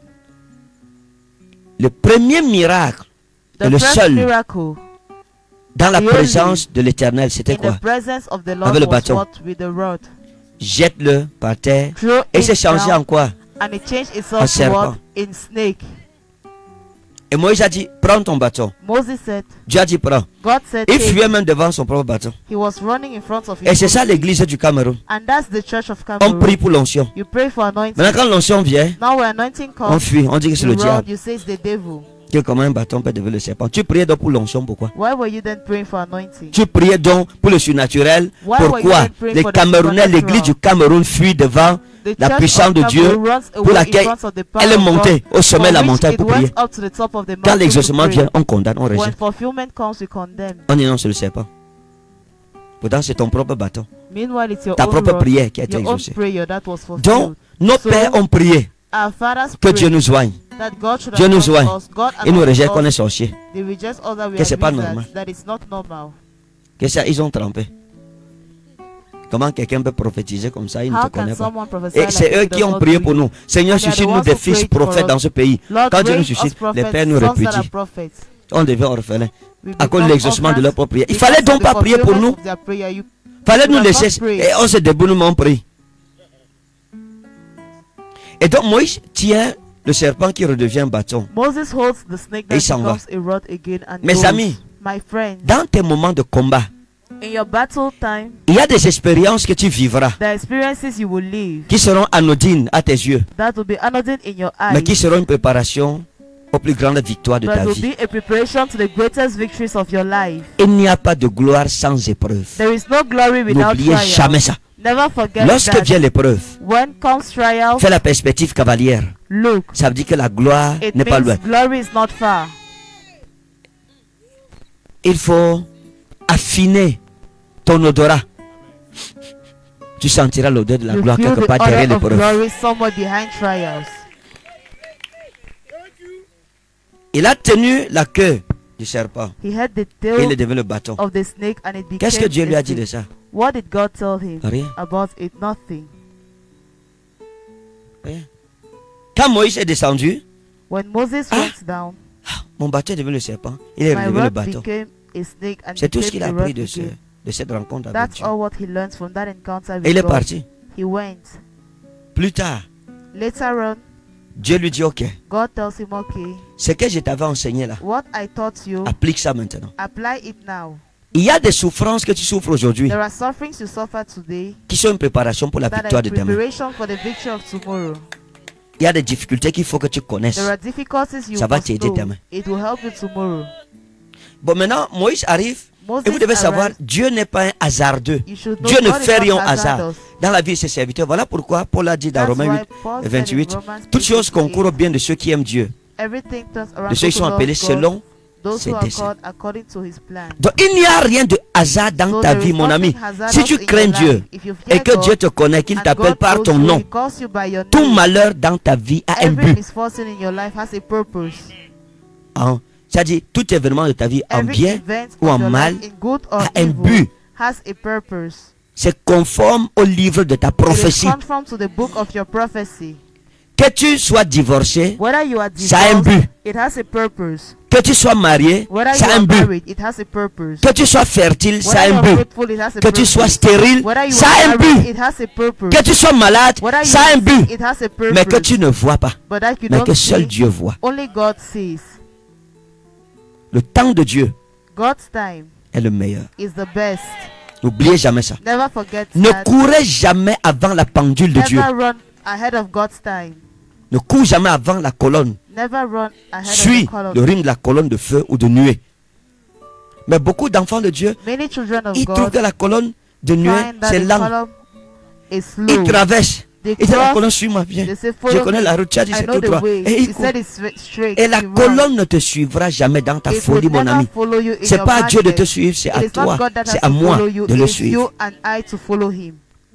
Le premier miracle the et le first seul miracle dans la the only présence de l'Éternel, c'était in quoi? the presence of the Lord Avec le was bâton. what with the rod. Jette-le par terre Throw et it c'est changé down, en quoi? and it changed En itself to serpent. what? In snake. Et Moïse a dit, prends ton bâton. Moses said, Dieu a dit, prends. God said, Il take. fuyait même devant son propre bâton. He was running in front of Et c'est his ça l'église du Cameroun. and that's the church of On Cameroon. prie pour l'onction. You pray for anointing. Maintenant, quand l'onction vient, Now when anointing on comes, fuit. On dit que c'est you le run, diable. you say it's the devil. Que comment un bâton peut devenir le serpent. Tu priais donc pour l'onction, pourquoi? Why were you then praying for anointing? Tu priais donc pour le surnaturel. Why were you Pourquoi? then praying Les for the Camerounais, supernatural? l'église du Cameroun fuit devant The la church puissance of de Dieu Cameroon runs pour away in laquelle front of the power elle est of montée God, au sommet de la for which montagne it pour went prier. up to the top of the Quand mountain to l'exaucement pray. vient, on condamne, on When rejette. fulfillment comes, we condemn. On énonce le serpent. Pourtant, c'est ton propre bâton. Meanwhile, it's your Ta own propre rod, prière qui a été your own exaucée. prayer that was fulfilled. Donc, nos So, pères ont prié Our fathers que Dieu prayed nous soigne. that God should Dieu nous anoint soigne. us. God Ils nous anoints rejettent qu'on est us. sorcier. They reject us that we Que c'est are pas wizards, normal. that it's not normal. Que ça, ils ont trempé. Comment quelqu'un peut prophétiser comme ça? Il ne How te can connaît pas. someone prophesy Et like c'est this eux who qui does ont not prié know pour you? nous. Seigneur, And they are the suscite-nous ones des who fils prayed for prophètes us. dans ce pays. Lord, Quand Dieu nous raise us suscite, les prophets, pères nous sons that répudient. are prophets. On devient orphelins We à cause de become l'exaucement de orphans leur propre prière. Il because fallait of donc the pas prier pour fulfillment nous. of their prayer. You Fallait You nous have laisser. not prayed. Et on se débrouille, nous on prie. Et donc Moïse tient le serpent qui redevient un bâton. Moses holds the snake Et il that s'en va. becomes a rod again and Mes goes. amis, My friend, dans tes moments de combat, in your battle time, il y a des expériences que tu vivras the experiences you will live qui seront anodines à tes yeux, that will be anodine in your mais qui eyes, seront une préparation aux plus grandes victoires de but ta will vie. be a preparation to the greatest victories of your life. Il n'y a pas de gloire sans épreuve. There is no glory without N'oubliez jamais trial. ça. Never forget Lorsque that. vient l'épreuve, When comes trial, fais la perspective cavalière. look, Ça veut dire que la gloire it n'est pas loin. means glory is not far. Il faut affiner ton odorat. Tu sentiras l'odeur de la You gloire feel quelque the part derrière odor of l'épreuve. glory somewhere behind trials. Il a tenu la queue du serpent He had the et tail il est devenu le bâton. of the snake and it became Qu'est-ce que Dieu lui a a dit stick. de ça? What did God tell him Rien. about it? Nothing. Rien. Quand Moïse est descendu, When Moses Ah. went down, mon bâton est devenu le serpent. Il est my redevenu le rod bâton. became a snake and C'est tout ce became qu'il a a appris rod de, again. de cette rencontre avec That's Dieu. all what he learned from that encounter Et with il est God. parti. He went. Plus tard, Later on, Dieu lui dit, ok, God tells him, okay, ce que je t'avais enseigné là, what I taught you, applique ça maintenant. apply it now. Il y a des souffrances que tu souffres aujourd'hui There are sufferings you suffer today qui sont une préparation pour la that are victoire de demain. preparation for the victory of tomorrow. Il y a des difficultés qu'il faut que tu connaisses. There are difficulties you Ça va must t'aider know. demain. It will help you tomorrow. Bon, maintenant, Moïse arrive Moses et vous devez savoir, arrived. Dieu n'est pas un hasardeux. You should know Dieu ne God is fait not rien au hasard hazardous. dans la vie de ses serviteurs. Voilà pourquoi Paul a dit dans That's Romains why 8, Paul said in 28, Romans toutes choses 8:28, concourent au bien de ceux qui aiment Dieu, everything turns around de ceux qui sont to appelés love God, selon those ses who are desseins. called according to his plan. Donc il n'y a rien de hasard dans So ta there vie, is mon ami. nothing hazardous Si tu in crains your Dieu life. If you fear et que God Dieu te connaît, qu'il and t'appelle God par knows ton you, nom, he calls you by your tout name, malheur dans ta vie a un every but. misfortune in your life has a purpose. Hein? C'est-à-dire, tout événement de ta vie, en Every bien event ou of en your mal, life, in good or a un evil, but. has a purpose. C'est conforme au livre de ta It is prophétie. conform to the book of your prophecy. Que tu sois divorcé, Whether you are ça a un divorced, but. it has a purpose. Que tu sois marié, Whether ça you a un are but. married, it has a purpose. Que tu sois fertile, ça a Whether un you are but. fruitful, it has a Que tu sois purpose. stérile, Whether you ça a are un married, but. it has a purpose. Que tu sois malade, Whether you ça a un are but. sick, it has a purpose. Mais que tu ne vois pas, But that you mais don't que seul see, Dieu voit. only God sees. Le temps de Dieu God's time est le meilleur. is the best. N'oubliez jamais ça. Never forget Ne that. courez jamais avant la pendule de Dieu. Never run ahead of God's time. Ne cours jamais avant la colonne. Never run ahead Suis of the column. le rythme de la colonne de feu ou de nuée. Mais beaucoup d'enfants de Dieu, Many children of ils trouvent God que la colonne de nuée, find that c'est the lent. column is slow. Ils traversent. They Ils disent la cross, colonne, suis-moi bien. they say, Je follow connais me. la route, tu as dit I c'est know tout the droit. way. Et He ils courent. said it's straight. Et la you run. colonne ne te suivra jamais dans ta It folie, will mon never ami. follow you in C'est your pas à Dieu de te madness. suivre, c'est It à is not toi, God that has c'est à to moi follow you. de It le is suivre. you and I to follow him.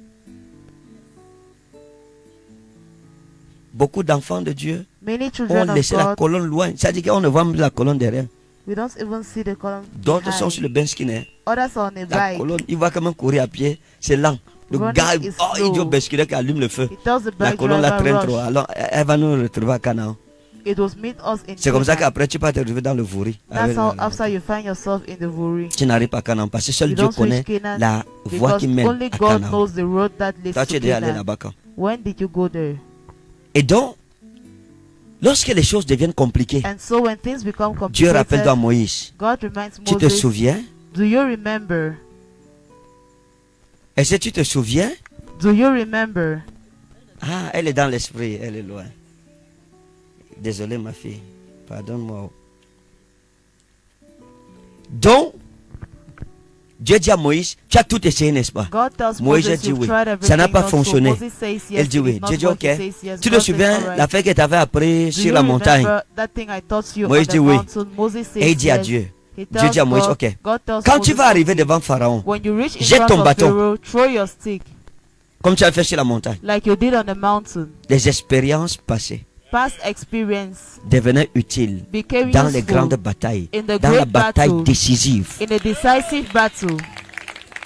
Beaucoup d'enfants de Dieu Many ont children of laissé la God, colonne loin. C'est-à-dire qu'on ne voit même la colonne derrière. we don't even see the column D'autres sont behind. sur le bench skinner. Others are on a La bike. colonne, il va quand même courir à pied. C'est lent. Le Running gars, is oh, il dit au slow. bench skinner qui allume le feu. It tells the La bike colonne la traîne driver trop. rush. Alors, elle va nous retrouver à Canaan. It was meet us in C'est comme ça Canaan. qu'après, tu peux te retrouver dans le vouri. That's how after you find yourself in the Vuri. Tu n'arrives pas à Canaan parce que seul You Dieu don't connaît reach Canaan la voie because qui mène only à God Canaan. knows the road that leads Toi, tu to es déjà allé Canaan. là-bas quand? When did you go there? Et donc, lorsque les choses deviennent compliquées, And so when things become Dieu rappelle-toi à complicated, Moïse. God reminds Tu te Moses, souviens? do you remember? Est-ce que tu te souviens? Do you remember? Ah, elle est dans l'esprit, elle est loin. Désolé ma fille, pardonne-moi. Donc, Dieu dit à Moïse, tu as tout essayé, n'est-ce pas? God tells Moïse Moses, dit you've oui. tried Ça n'a everything, pas not so. fonctionné. Moses says yes, Elle dit it oui. did not Dieu dit work. ok. He says yes. Tu te God says, souviens alright. l'affaire que tu avais appris Do sur you la montagne? remember that thing I taught you Moïse on dit the oui. mountain? Moses says Et il dit à yes. Dieu. He Dieu dit à tells Moïse, God- ok. God tells Quand tu Moses, vas arriver okay, devant Pharaon, when you reach in jette front ton of bâton. Pharaoh, throw your stick comme tu as fait sur la montagne, like you did on the mountain. des expériences passées Past experience devenaient utiles became dans les useful grandes batailles, in the dans la great bataille battle, décisive. in a decisive battle.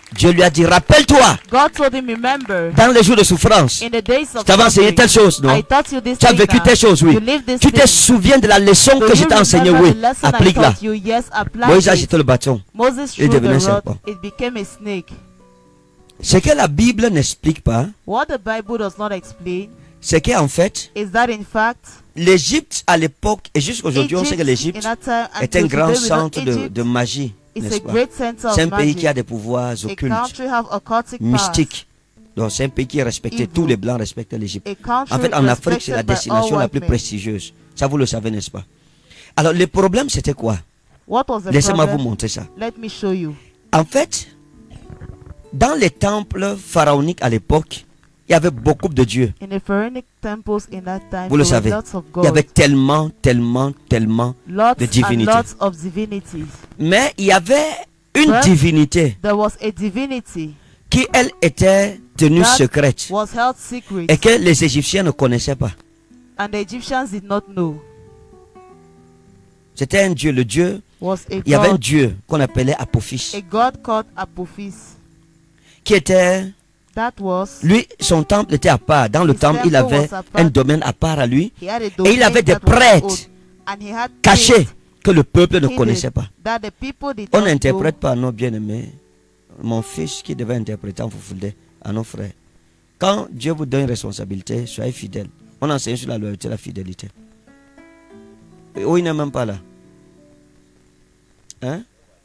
Dieu lui a dit, rappelle-toi, God told him, remember, dans les jours de souffrance, in the days je of t'avais enseigné suffering, telle chose, non? I taught you this Tu as thing vécu now. telle chose, oui. You live this Tu te thing. souviens de la leçon Do que you je t'ai enseignée, remember oui. the lesson I Applique-la. taught you? Yes, apply Moïse a it. jeté le bâton. Moses Il threw devenait the rod, serpent. it became a snake. Ce que la Bible n'explique pas, What the Bible does not explain c'est qu'en fait, is that in fact, l'Égypte à l'époque, et jusqu'aujourd'hui, on sait que Egypt l'Égypte in that time est un until grand today we know centre Egypt de magie, is n'est-ce a pas? great center of C'est un pays magic. qui a des pouvoirs A occultes, country have occultic powers. mystiques. Donc c'est un pays qui est respecté, Evil. tous les Blancs respectent l'Égypte. A country En fait, en Afrique, c'est la respected by all destination la white plus men. prestigieuse. Ça, vous le savez, n'est-ce pas? Alors, le problème, c'était quoi? What was the Laissez-moi vous problem? montrer ça. Let me show you. En fait, dans les temples pharaoniques à l'époque, il y avait beaucoup de dieux. In the pharaonic temples in that time, Vous le there were savez. lots of Il y avait gods, tellement lots de and divinités. lots of divinities. Mais il y avait une But divinité there was a divinity qui, elle, était tenue That secrète was held secret, et que les Égyptiens ne connaissaient pas. and the Egyptians did not know. C'était un dieu, le dieu. Was a Il y avait un god, dieu qu'on appelait Apophis, a god called Apophis. qui était, That was, lui, son temple était à part. Dans le His temple, il temple avait was apart. un domaine à part à lui, he had a et il domain avait des that was prêtres old, and he had cachés priests que le peuple ne hidden connaissait pas. that the people did On not n'interprète know. pas à nos bien-aimés. Mon fils qui devait interpréter en Foufoulde à nos frères. Quand Dieu vous donne une responsabilité, soyez fidèle. On enseigne sur la loyauté et la fidélité. Oui, il n'est même pas là. Hein?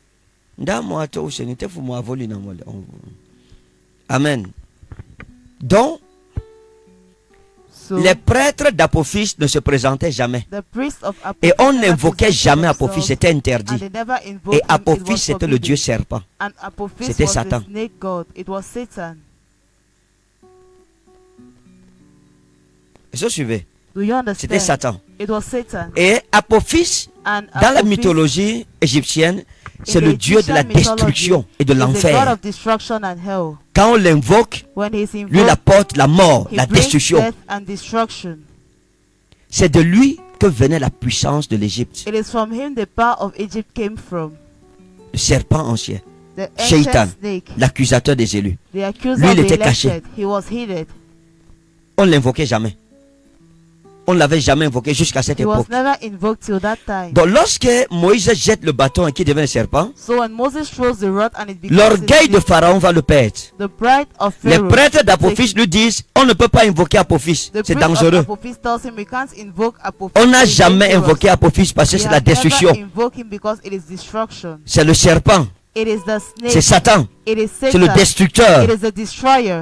Amen. Donc, So les prêtres d'Apophis ne se présentaient jamais. the priest of Apophis Et on never n'invoquait presented jamais themselves, Apophis, c'était and interdit. they never invoked Et him, it Apophis, was c'était le forbidden. dieu serpent. And Apophis C'était was Satan. the snake god. It was Satan. Est-ce que vous suivez? Do you C'était understand? Satan. It was Satan. Et Apophis, And dans la Apophis mythologie égyptienne, c'est in le the dieu de la Egyptian mythology destruction et de is a god l'enfer. of destruction and hell. Quand on l'invoque, When he is lui il invoked, apporte la mort, he la brings destruction. death and destruction. C'est de lui que venait la puissance de l'Égypte. It is from him the power of Egypt came from. Le serpent ancien, The Shaitan, ancient snake, l'accusateur des élus. the accuser Lui, of il the était caché. elected. He was hidden. On ne l'invoquait jamais. On ne l'avait jamais invoqué jusqu'à cette He was époque. never invoked till that time. Donc lorsque Moïse jette le bâton et qu'il devient un serpent, So when Moses throws the rod and it becomes l'orgueil a de snake, Pharaon va le perdre. the pride of Les Pharaoh, prêtres d'Apophis lui disent, on ne peut pas invoquer Apophis, the c'est priest of dangereux. Apophis tells him we can't invoke Apophis. On n'a It's jamais dangerous. invoqué Apophis parce que We c'est la have never destruction. invoked him because it is destruction. C'est le serpent, It is the c'est snake. Satan, It is c'est le Satan. destructeur. It is the destroyer.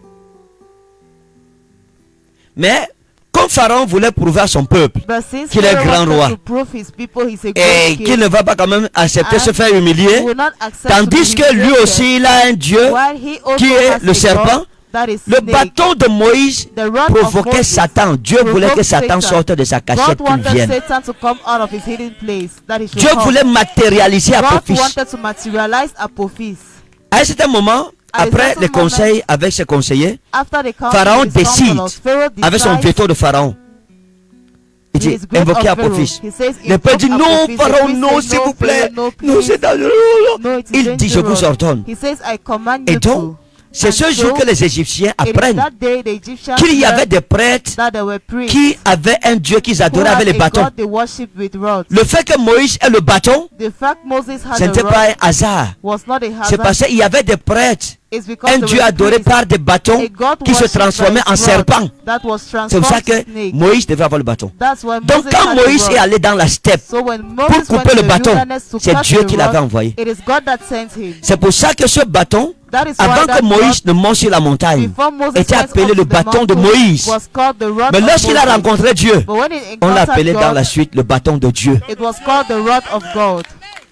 Mais comme Pharaon voulait prouver à son peuple But since qu'il est Pharaoh grand wanted roi to prove his people he's a et great qu'il king, ne va pas quand même accepter And se faire he humilier, will not accept tandis to be que lui humiliated, aussi il a un Dieu while he also qui est has le a serpent. God that is Le snake. bâton de Moïse The rod of provoquait Moses Satan. Dieu voulait que Satan Satan. sorte de sa cachette God qu'il wanted vienne. Satan to come out of his hidden place. That he should Dieu come. voulait matérialiser God Apophis. wanted to materialize Apophis. À un certain moment, At a après certain les conseils avec ses conseillers, After the council Pharaon with his décide, counselors, Pharaoh avec son decides veto de Pharaon, il with dit his grip invoquez of Pharaoh. Apophis. He says, Le peuple invoke dit non, Apophis. The Pharaon, priest non, says, s'il vous plaît. Pharaoh, no, Non, please. c'est dangereux. No, it is Il dit je vous dangerous. ordonne. He says, I command Et you donc, to. c'est ce And jour so, que les Égyptiens It is apprennent that day the Egyptians qu'il y avait learned des prêtres that there were priests qui avaient un Dieu qu'ils who adoraient had avec les a bâtons. God they worship with rods. Le fait que Moïse ait le bâton, The fact Moses had ce a n'était rod pas un hasard. was not a C'est hazard. parce qu'il y avait des prêtres, It's because un there Dieu were adoré priests, par des bâtons a God qui se worshipped transformait by en his rod serpent. that was C'est pour ça transformed que to snake. Moïse devait avoir le bâton. That's why Donc Moses quand had the Moïse rod. est allé dans la steppe So when pour Moses went couper to le the bâton, wilderness to c'est cut Dieu the qui l'avait rod, envoyé. it is God that sent him. C'est pour ça que ce bâton, That is why avant that que Moïse rod, ne monte sur la montagne, before Moses était went appelé up le to the bâton de mountain, Moïse. was called the rod Mais of lorsqu'il a Moses. rencontré Dieu, But when he on l'a encountered appelé dans God, la suite le bâton de Dieu. it was called the rod of God.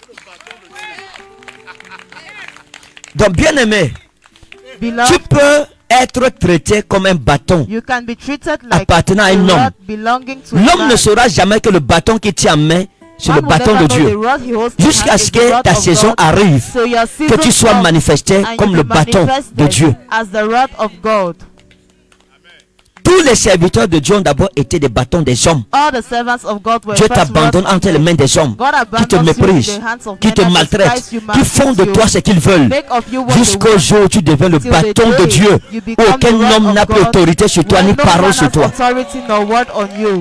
Donc bien aimé, tu Beloved, peux être traité comme un bâton. you can be treated like Appartenant à a un homme. rod belonging to a L'homme man. ne saura jamais que le bâton qu'il tient en main, c'est le Man will bâton never de know Dieu. the rod he holds in Jusqu'à hand ce is the que rod ta of saison God. arrive, So your que season tu sois comes manifesté and comme you le be bâton de manifested Dieu. as the rod of God. Tout Tous les serviteurs de Dieu ont d'abord été des bâtons des hommes. All the servants of God were Dieu first t'abandonne rods of entre les men. mains des hommes God qui te abandons you in méprisent, the hands of qui men te that maltraitent, despise you, qui font de maltreat toi you, ce qu'ils veulent. make of you what they Jusqu'au want, jour où tu deviens le till the bâton de day Dieu, you où become aucun the rod homme of n'a plus God, autorité sur toi, where ni no parole man sur has toi. authority nor word on you.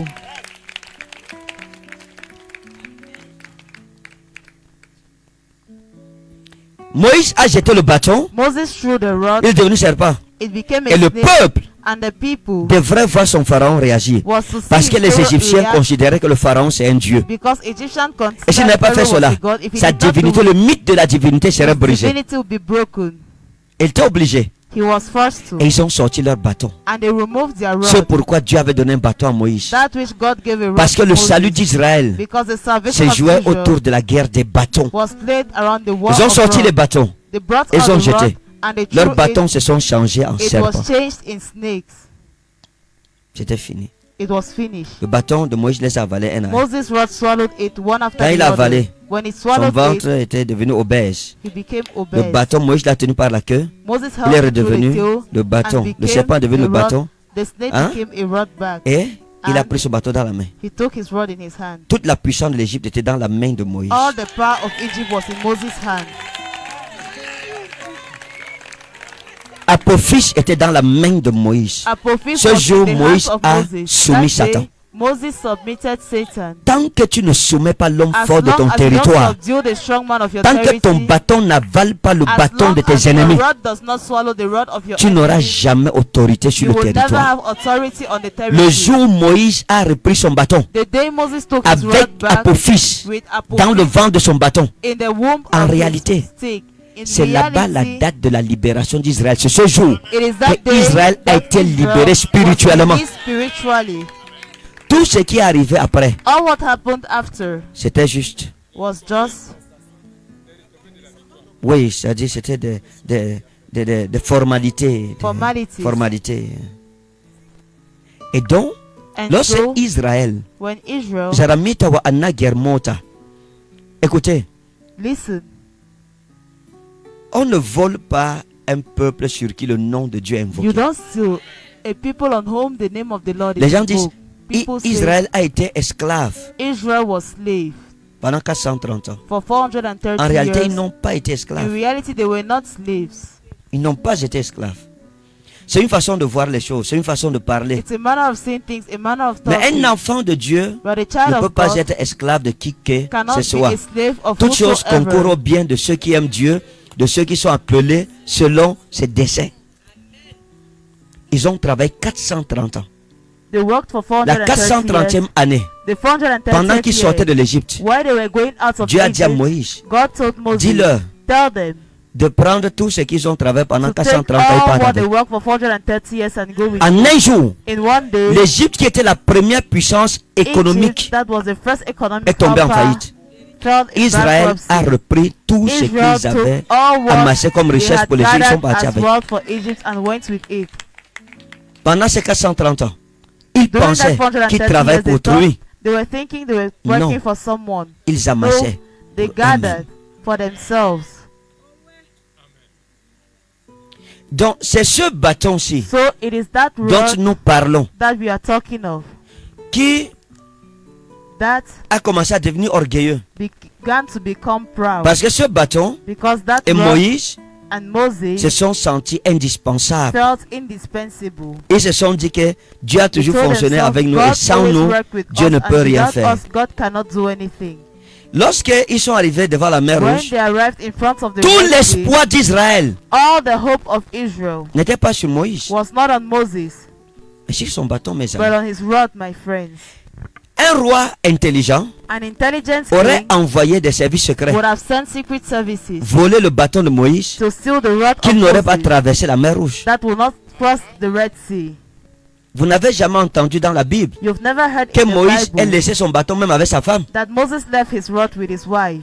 Moïse a jeté le bâton, Moses threw the rod, il est devenu serpent. it became a Et le snake, peuple and the people devrait voir son pharaon réagir. was to see Parce que les Pharaoh Égyptiens react, considéraient que le pharaon c'est un dieu. because Egyptian Et s'il n'avait pas fait cela, sa divinité, le mythe de la divinité serait brisé. divinity would be broken. Il était obligé. He was forced to, Et ils ont sorti leur bâton. and they removed their C'est rod, pourquoi Dieu avait donné un bâton à Moïse. that which God gave a rod Parce que to le Moses, salut d'Israël because the salvation se of jouait Israel autour de la guerre des bâtons. was played around the war Ils ont of sorti rod. les bâtons. They brought Ils out ont the rod, jeté. and they Leurs threw bâtons it. se sont changés en It serpents. was changed in snakes. C'était fini. It was finished. Le bâton de Moïse les a avalés un à un. Moses' rod swallowed it one after Quand il the a other. avalé, When he son swallowed ventre it, était devenu obèse. he became Le obese. bâton, Moïse l'a tenu par la queue. Moses Il est held it through redevenu the tail, le bâton. and Le became serpent est devenu a le rod. bâton. The snake Hein? became a rod back. Et il a And pris ce bâton dans la main. he took his rod in his hand. Toute la puissance de l'Égypte était dans la main de Moïse. All the power of Egypt was in Moses' hand. Apophis était dans la main de Moïse. Apophis Ce was jour, in the Moïse hands of a Moses. soumis That day, Satan. Moses submitted Satan. Tant que tu ne soumets pas l'homme As fort de long ton as you territoire, don't subdue the strong man of your tant que ton territory, bâton n'avale pas le as bâton long de as tes your ennemis, rod does not swallow the rod of your tu n'auras enemy, jamais autorité sur you le will never territoire. have authority on the Le territory. jour où Moïse a repris son bâton The day Moses took his avec rod back Apophis with dans le Apophis vent de son bâton, in the womb en of his réalité, stick. In c'est là-bas la reality, date de la libération d'Israël. C'est ce jour it is that que day Israël a that été Israel libéré was spirituellement. released spiritually. Tout ce qui est arrivé après, All what happened after c'était juste. was just, Oui, c'est-à-dire c'était des formalités. Formalities. Formalités. Et donc, and lorsque so Israël, when Israel, Jaramita wa Anna Germota, écoutez, listen, on ne vole pas un peuple sur qui le nom de Dieu est you invoqué. don't steal a people on whom the name of the Lord Les is gens disent, invoked. People say Israël a été esclave Israel was slave pendant 430 ans. for 430 En réalité, years. ils n'ont pas été In esclaves. reality, they were not slaves. Ils n'ont pas été esclaves. C'est une façon de voir les choses, c'est une façon de parler. It's a manner of saying things, a manner of Mais talking. un enfant de Dieu But a child ne peut of pas God être esclave de qui que cannot ce be soit. a slave of Toutes choses concourent au whosoever. bien de ceux qui aiment Dieu, de ceux qui sont appelés selon ses desseins. Ils ont travaillé 430 ans. They worked for La 430 years. 430e année, The 430th pendant qu'ils sortaient year, de l'Égypte, while they were going out of Dieu a dit à Egypt, Moïse, God told Moses, dis-leur tell them de prendre tout ce qu'ils ont travaillé pendant to take 430 ans et all pas what they avec. worked for 430 years and go with En un jour, in one day. l'Égypte qui était la première puissance économique Egypt, that was the first economic est tombée en power, faillite. fell in Israël bankruptcy. a repris tout ce Israel qu'ils avaient took all what amassé comme they richesse had pour les Juifs, ils sont gathered partis as avec. wealth for Egypt and went with it. Pendant ces 430 ans, ils During that pensaient 430 qu'ils years, travaillaient pour they thought autrui. they were thinking they were Non. working for someone. Ils amassaient. They pour eux-mêmes. gathered for themselves. Donc, c'est ce bâton-ci So it is that dont rod nous parlons that we are talking of qui that a commencé à devenir orgueilleux. began to become proud. Parce que ce bâton Because that et rod Moïse and Moses se sont sentis indispensables. felt indispensable. Ils se sont dit que Dieu a They toujours told fonctionné themselves, avec nous God et sans always nous, worked with Dieu us, ne and peut rien without faire. us, God cannot do anything. Lorsqu'ils sont arrivés devant la mer When Rouge, they arrived in front of the tout Red Sea, l'espoir d'Israël all the hope of Israel n'était pas sur Moïse, was not on Moses, mais sur son bâton, mes but amis. on his rod, my friends. Un roi intelligent An intelligent aurait king envoyé des services secrets would have sent secret services voler le bâton de Moïse, to steal the rod qu'il of n'aurait pas Moses traversé la mer Rouge. that will not cross the Red Sea. Vous n'avez jamais entendu dans la Bible You've never heard que in the Moïse ait Bible laissé son bâton même avec sa femme. that Moses left his rod with his wife.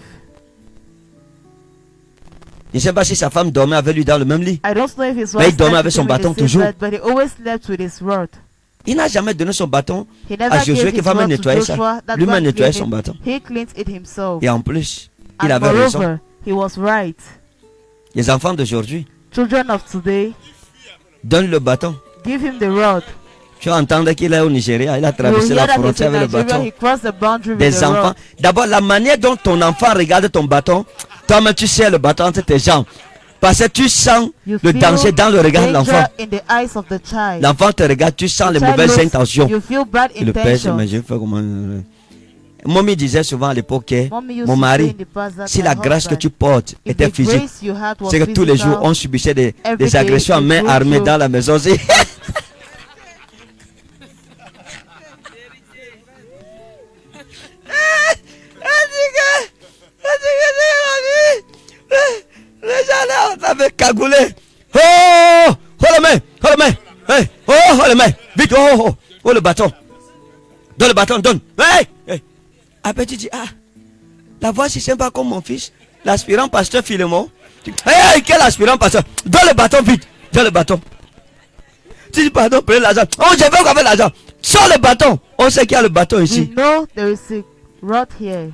Je ne sais pas si sa femme dormait avec lui dans le même lit. I don't know if his Mais wife il dormait slept avec with son him in the bâton same toujours. bed, but he always slept with his rod. Il n'a jamais donné son bâton He never à Josué gave qui his va me rod to nettoyer Joshua, ça. that Lui-même God nettoyait gave son him. bâton. He cleaned it himself. Et en plus, il And avait raison. moreover, he was right. Les enfants d'aujourd'hui Children of today, donnent le bâton. give him the rod. Tu vas entendre qu'il est au Nigeria, il a You will traversé hear la that he's frontière in avec le Nigeria, bâton. he crossed the boundary with Des the enfants. rod. D'abord, la manière dont ton enfant regarde ton bâton, toi-même tu sais le bâton entre tes jambes. Parce que tu sens You le feel danger dans le regard de l'enfant. danger in the eyes of the child. L'enfant te regarde, tu sens The les child mauvaises looks, intentions. You feel bad Et le père, dit, mais intentions. je fais comment. Mommy disait souvent à l'époque que Mommy used mon to say mari, in the past that si my la grâce que husband, tu portes if était the physique, grace you had was c'est que tous les jours physical, on subissait des every day agressions à you main go armée through- dans la maison aussi. Les gens là, on t'avait cagoulé. Oh, oh la main, oh la main. Hey, oh la main. Vite, oh le bâton. Donne le bâton, donne. Hey, hey. Après tu dis, ah, la voix c'est sympa comme mon fils, l'aspirant pasteur Philémon. Hey, quel aspirant pasteur. Donne le bâton vite, donne le bâton. Tu dis, pardon, prenez l'argent. Oh, je veux qu'on fait l'argent. Sors le bâton. On sait qu'il y a le bâton We ici. know there is a rod here.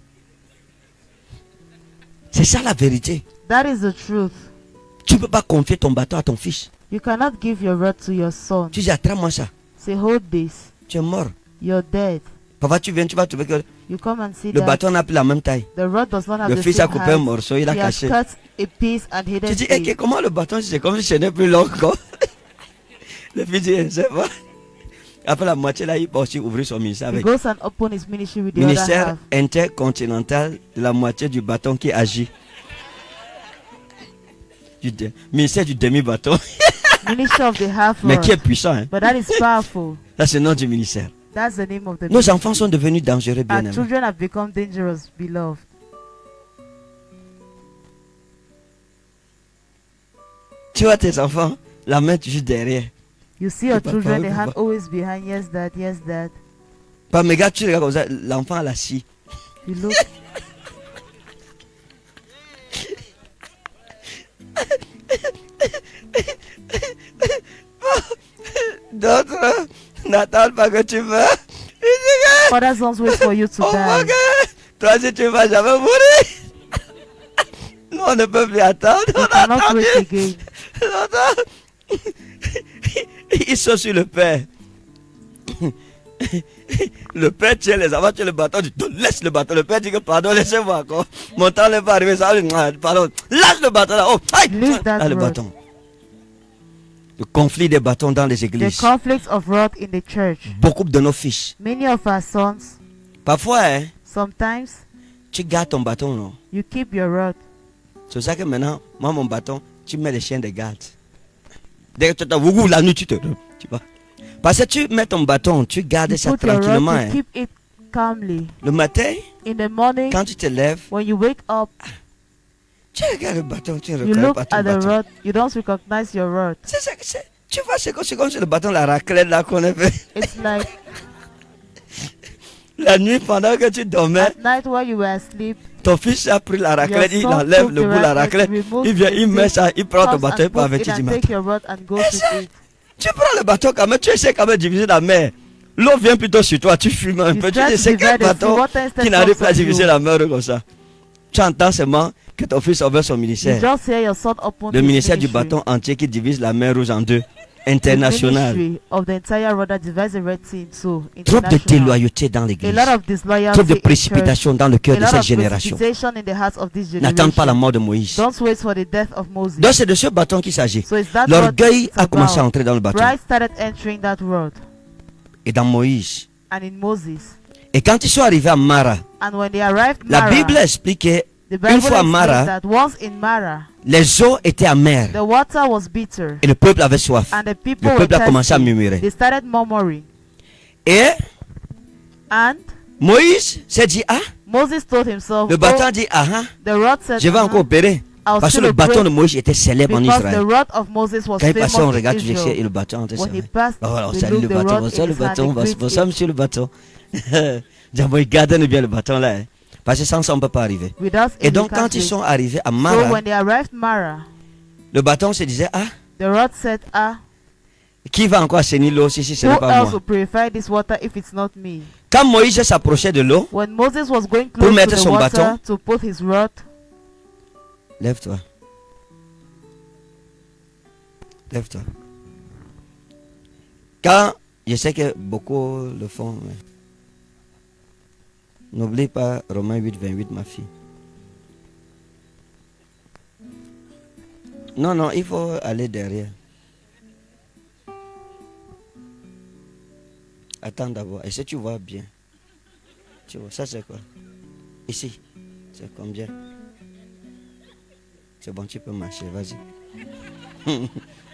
C'est ça la vérité. That is the truth. Tu ne peux pas confier ton bâton à ton fils. You cannot give your rod to your son. Tu dis, attrape-moi ça. Say, hold this. Tu es mort. You're dead. Papa, tu viens, tu vas trouver que You come and see le that bâton n'a plus la même taille. the rod does not have Le the fils a same coupé un height. morceau, il a He has caché. cut a piece and hidden Tu dis, eh, it. comment le bâton, c'est comme si ce n'est plus long. Quoi. Le fils dit, je sais pas. Après la moitié, là, il va aussi ouvrir son ministère He avec. goes and open his ministry with the other Ministère half. intercontinental de la moitié du bâton qui agit. Ministère du demi-bâton. Ministry of the half Mais qui est rod. puissant. Hein? But that is powerful. Ça, c'est le nom du ministère. That's the name of the Nos ministry. enfants sont devenus dangereux, bien Our aimés. children have become dangerous, beloved. Tu vois tes enfants, la main toujours derrière. You see your Papa, children, oui, the hand papa. always behind. Yes, dad. Yes, dad. Pas mes gars, tu regardes comme ça, l'enfant à la scie. You look. D'autres n'attendent pas que tu meurs. Others don't wait for you to Oh my die. God. Toi, si tu vas jamais mourir. Nous, on ne peut plus attendre. On You a cannot attendu. wait again. Longtemps. Ils sont sur le père. Le père tient les enfants, tient le bâton, dit laisse le bâton. Le père dit que pardon, laissez-moi encore. Mon temps n'est pas arrivé, ça pardon. Lâche le bâton là. Oh, aïe, Leave that ah, le rod. bâton. Le conflit des bâtons dans les The églises. conflicts of rod in the church. Beaucoup de nos fils. Many of our sons, Parfois, hein, sometimes tu gardes ton bâton, non? you keep your rod. C'est pour ça que maintenant, moi, mon bâton, tu mets les chiens de garde. Dès que tu t'as la nuit, tu vas. Parce que tu mets ton bâton, tu gardes You ça put your tranquillement. rod, Hein. you keep it calmly. Le matin, In the morning, quand tu te lèves, when you wake up, tu regardes le bâton, tu ne you reconnais look pas ton at the bâton. rod. You don't recognize your rod. C'est ça que c'est. Tu vois, c'est comme sur le bâton, la raclette là qu'on a fait. It's like La nuit, pendant que tu dormais, at night while you were asleep, ton fils a pris la raclette, your il son enlève took le the bout de la raclette, raclette, removes il vient, the il met thing, ça, il prend ton comes bâton, and il peut put avec, it tu dis, and mais take your rod and go with it. tu prends le bâton quand même, tu essaies quand même de diviser la mer. L'eau vient plutôt sur toi, tu fumes un You peu, tu try dis, to c'est quel divide the bâton water instead qui n'arrive comes pas à on diviser you. la mer comme ça. Tu entends seulement que ton fils ouvre son You ministère. just hear your son open Le his ministère du ministry. bâton entier qui divise la mer Rouge en deux. The International. ministry of the entire rod that divides the Red Sea into Trop de international. déloyauté dans A l'église. lot of disloyalty Trop de in church. précipitation dans le cœur A de lot cette of génération. precipitation in the hearts of this N'attends pas la generation. mort de Moïse. Don't wait for the death of Moses. Donc c'est de ce bâton qu'il s'agit. So it's that rod L'orgueil it's a commencé à about. entrer dans le bâton. Pride started entering that rod Et dans Moïse. and in Moses. Et quand ils sont arrivés à Mara, And when they arrived la Mara, Bible expliquait the une Bible fois à explains Mara, that once in Mara, les eaux étaient amères the water was bitter et le peuple avait soif. and the people Le were peuple a commencé à thirsty. murmurer. They started murmuring. Et And Moïse s'est dit, ah, Moses told himself, le bâton "Oh," dit, ah, ah, the rod said, je vais encore opérer. I'll Parce que still le bâton de operate Moïse était célèbre en because Israël. the rod of Moses was Quand il passait, on famous in regarde, tu et Israel. le bâton était When he serré. passed, Oh, alors, we salut look le the bâton, rod bonsoir in le his hand, bâton, he greets bonsoir it. monsieur le bâton. Diable, gardez bien le bâton là. Hein. Parce que sans ça, on ne peut pas arriver. Without Et him, donc, he can't quand ils reach. sont arrivés à So Mara, when they arrived Mara, le bâton se disait, ah, the rod said, "Ah, qui va encore assainir l'eau si ce who n'est pas else moi? will purify this water if it's not me?" Quand Moïse s'approchait de l'eau, When Moses was going Pour close mettre to the son water bâton. to put his rod, lève-toi. Lève-toi. Quand Je sais que beaucoup le font. Mais... N'oublie pas Romains 8, 28, ma fille. Non, non, il faut aller derrière. Attends d'abord. Est-ce que tu vois bien? Tu vois, ça c'est quoi? Ici. C'est combien? C'est bon, tu peux marcher, vas-y.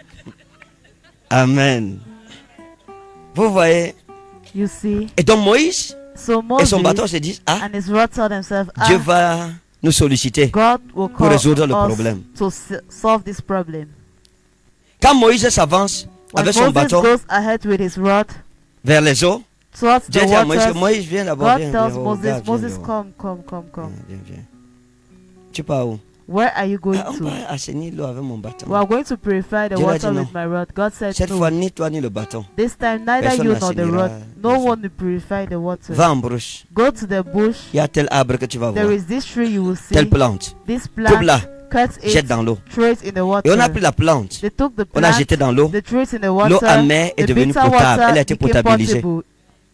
Amen. Vous voyez? You see? Et donc Moïse So et son Moses bâton se disent, ah, and his rod told themselves, Dieu va nous solliciter God will pour call résoudre le us problème. to solve this problem. Quand Moïse s'avance When avec son Moses bâton goes ahead with his rod vers les eaux, towards Dieu the dit à Moïse, waters, Moïse viens d'abord, God viens, tells viens, Moses, regarde, viens, Moses, viens. come. Viens, viens. Tu pars où? Where are you going Ah, on to? va assainir l'eau avec mon bâton. We are going to purify the Dieu l'a dit water non. with my rod. God said Cette no. fois, ni toi ni le bâton. This time, neither Personne you nor the n'assainira rod. No les eaux. one will purify the water. Va en brousse. Go to the bush. Il y a tel arbre que tu vas There voir. is this tree you will see. Telle plante. This Coupe-la, plant, cut jette it, dans l'eau. throw it in the Et water. on a pris la plante. They took the On a plant, jeté dans l'eau. they threw it in the L'eau water. amère est The devenue bitter potable. water Elle a été became potabilisée. potable.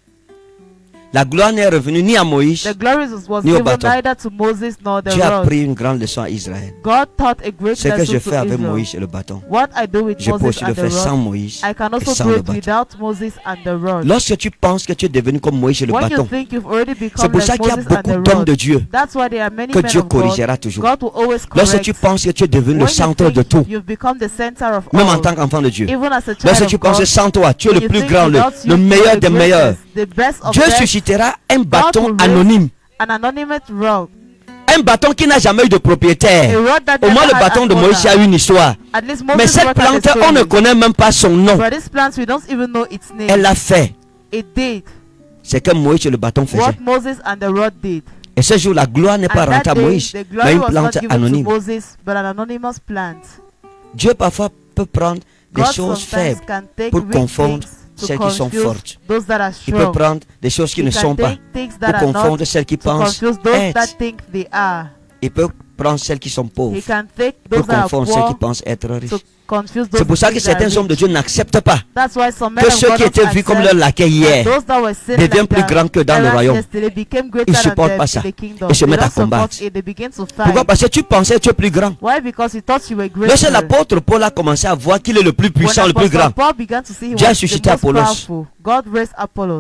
La gloire n'est revenue ni à Moïse. The glory was Ni au given bâton. neither to Moses nor the Dieu a rod. pris une grande leçon à Israël. God taught a great Ce que lesson je to fais avec Israel. Moïse et le bâton, What I do with je peux Moses aussi le and the faire sans rod, Moïse I can et also sans do le it bâton. without Moses and the rod. Lorsque tu penses que tu es devenu comme Moïse et le When you bâton, think you've already c'est become pour ça like qu'il y a Moses and beaucoup the d'hommes rod, de Dieu that's why there are many que men Dieu of God. corrigera toujours. God will always Lorsque correct. tu penses que tu es devenu le When you centre think de tout, you've become the center of même en all, tant qu'enfant de Dieu, even as a child lorsque of tu penses God, que sans toi, tu es when le you plus think grand, without le you, you meilleur are des the meilleurs, greatest, the best of Dieu best, suscitera un God bâton will raise anonyme. an anonymous rod, Un bâton qui n'a jamais eu de a propriétaire. rod that Au moins never le had bâton an de Moïse a owner. une histoire. At least Mais Moses cette rod had a plante, on ne story. connaît même pas son nom. But this plant, we don't even know its name. Elle l'a fait. It did C'est que Moïse et le bâton faisaient. what Moses and the rod did. Et ce jour, la gloire n'est pas And that rentrée à day, Moïse, the mais glory une was not plante given to anonyme. Moses, but an anonymous plant. Dieu parfois peut prendre des God choses sometimes faibles can take pour weak confondre things to celles qui sont confuse fortes. those that are Il peut strong. prendre des choses qui He ne can sont pas take things pour that are confondre not celles qui to pensent confuse those that être. think they are. Il peut prendre celles qui sont pauvres He can take pour those that are confondre celles qui poor pensent être riches. to confuse those C'est pour ça que things that are certains hommes de rich. Dieu n'acceptent pas That's why some men que of ceux God qui étaient don't vus comme accept leur laquais hier that those that were seen deviennent like plus that grands que dans le errors royaume. yesterday became greater Ils than supportent them pas in ça. the kingdom. Ils se They mettent à don't support combattre. it, they begin to Pourquoi? fight. Parce que tu pensais que tu es plus grand. Why? Because you thought you were Lorsque greater. l'apôtre Paul a commencé à voir qu'il est le plus puissant, When le plus Apostle grand, Paul began to see he Dieu a was the suscité most Apollos. powerful, God raised Apollos.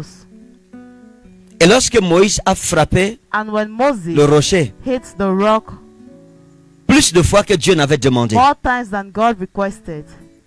et lorsque Moïse a frappé And when Moses le rocher, hit the rock plus de fois que Dieu n'avait demandé, more times than God requested,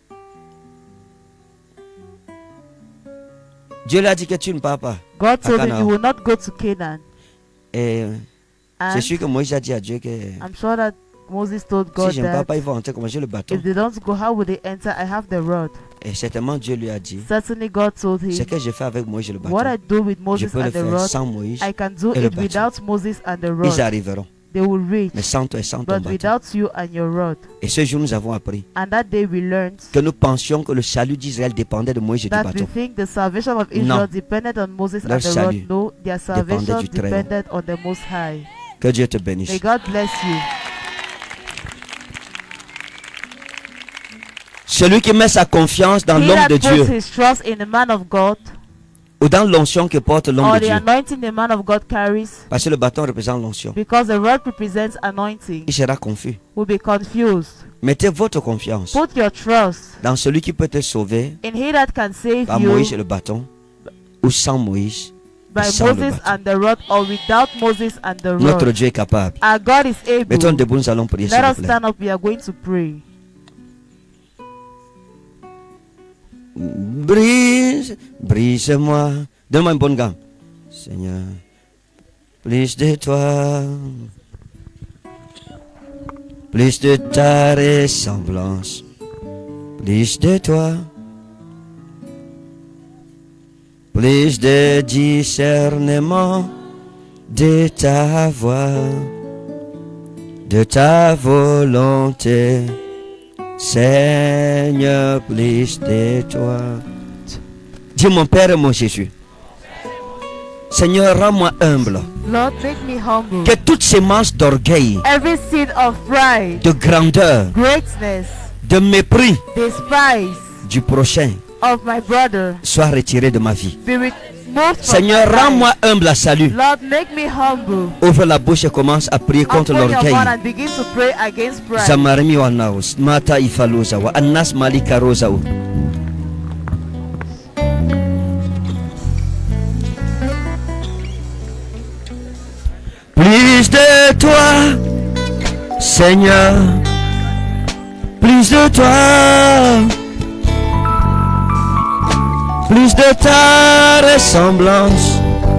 Dieu lui a dit que tu ne pars pas. God told him Canaan. you will not go to Canaan. Et c'est And sûr que Moïse a dit à Dieu que I'm sure that Moses told si God je ne pars that pas, ils vont entrer comme j'ai le bâton. if they don't go, how will they enter? I have the rod. Et certainement Dieu lui a dit, Certainly God told ce him, que j'ai fait avec Moïse et le what I bâton, do with je Moses peux le and the faire rod, sans Moïse. I can do et le it bâton. without Moses and the Ils rod. arriveront. They will reach, Mais sans toi et sans ton but bâton. without you and your rod. Et ce jour, nous avons appris And that day we learned que nous pensions que le salut d'Israël dépendait de Moïse et du that we bâton. think the salvation of Israel Non. depended on Moses Leur and the rod. salut No, their salvation du Très-Haut. depended on the Most High. Que Dieu te bénisse. May God bless you. Celui qui met sa confiance dans He l'homme that de puts Dieu his trust in the man of God ou dans l'onction que porte l'homme or de the Dieu, anointing the man of God carries, parce que le bâton représente l'onction, because the rod represents anointing, il sera confus. will be confused. Mettez votre confiance Put your trust dans celui qui peut te sauver in he that can save par you Moïse et le bâton ou sans Moïse. by sans le Moses bâton. and the rod or without Moses and the Notre rod. Dieu est capable. Our God is able. Mettons debout, nous allons prier, s'il Let vous us plaît. stand up. We are going to pray. Brise, brise-moi. Donne-moi une bonne gamme. Seigneur, plus de toi, plus de ta ressemblance, plus de toi, plus de discernement de ta voix, de ta volonté. Seigneur, plus de toi. Dis mon Père et mon Jésus. Seigneur, rends-moi humble. Lord, make me humble. Que toute sémence d'orgueil, Every seed of pride, de grandeur, greatness, de mépris despise du prochain of my brother soit retiré de ma vie. be removed from Seigneur, my life. rends-moi humble à salut. Lord, make me humble. Ouvre la bouche et commence à prier contre Open your l'orgueil. mouth and begin to pray against pride. Zamarimi wa naus, mata ifaluza wa annas malika rosa. Plus de toi, Seigneur, plus de toi, plus de ta ressemblance.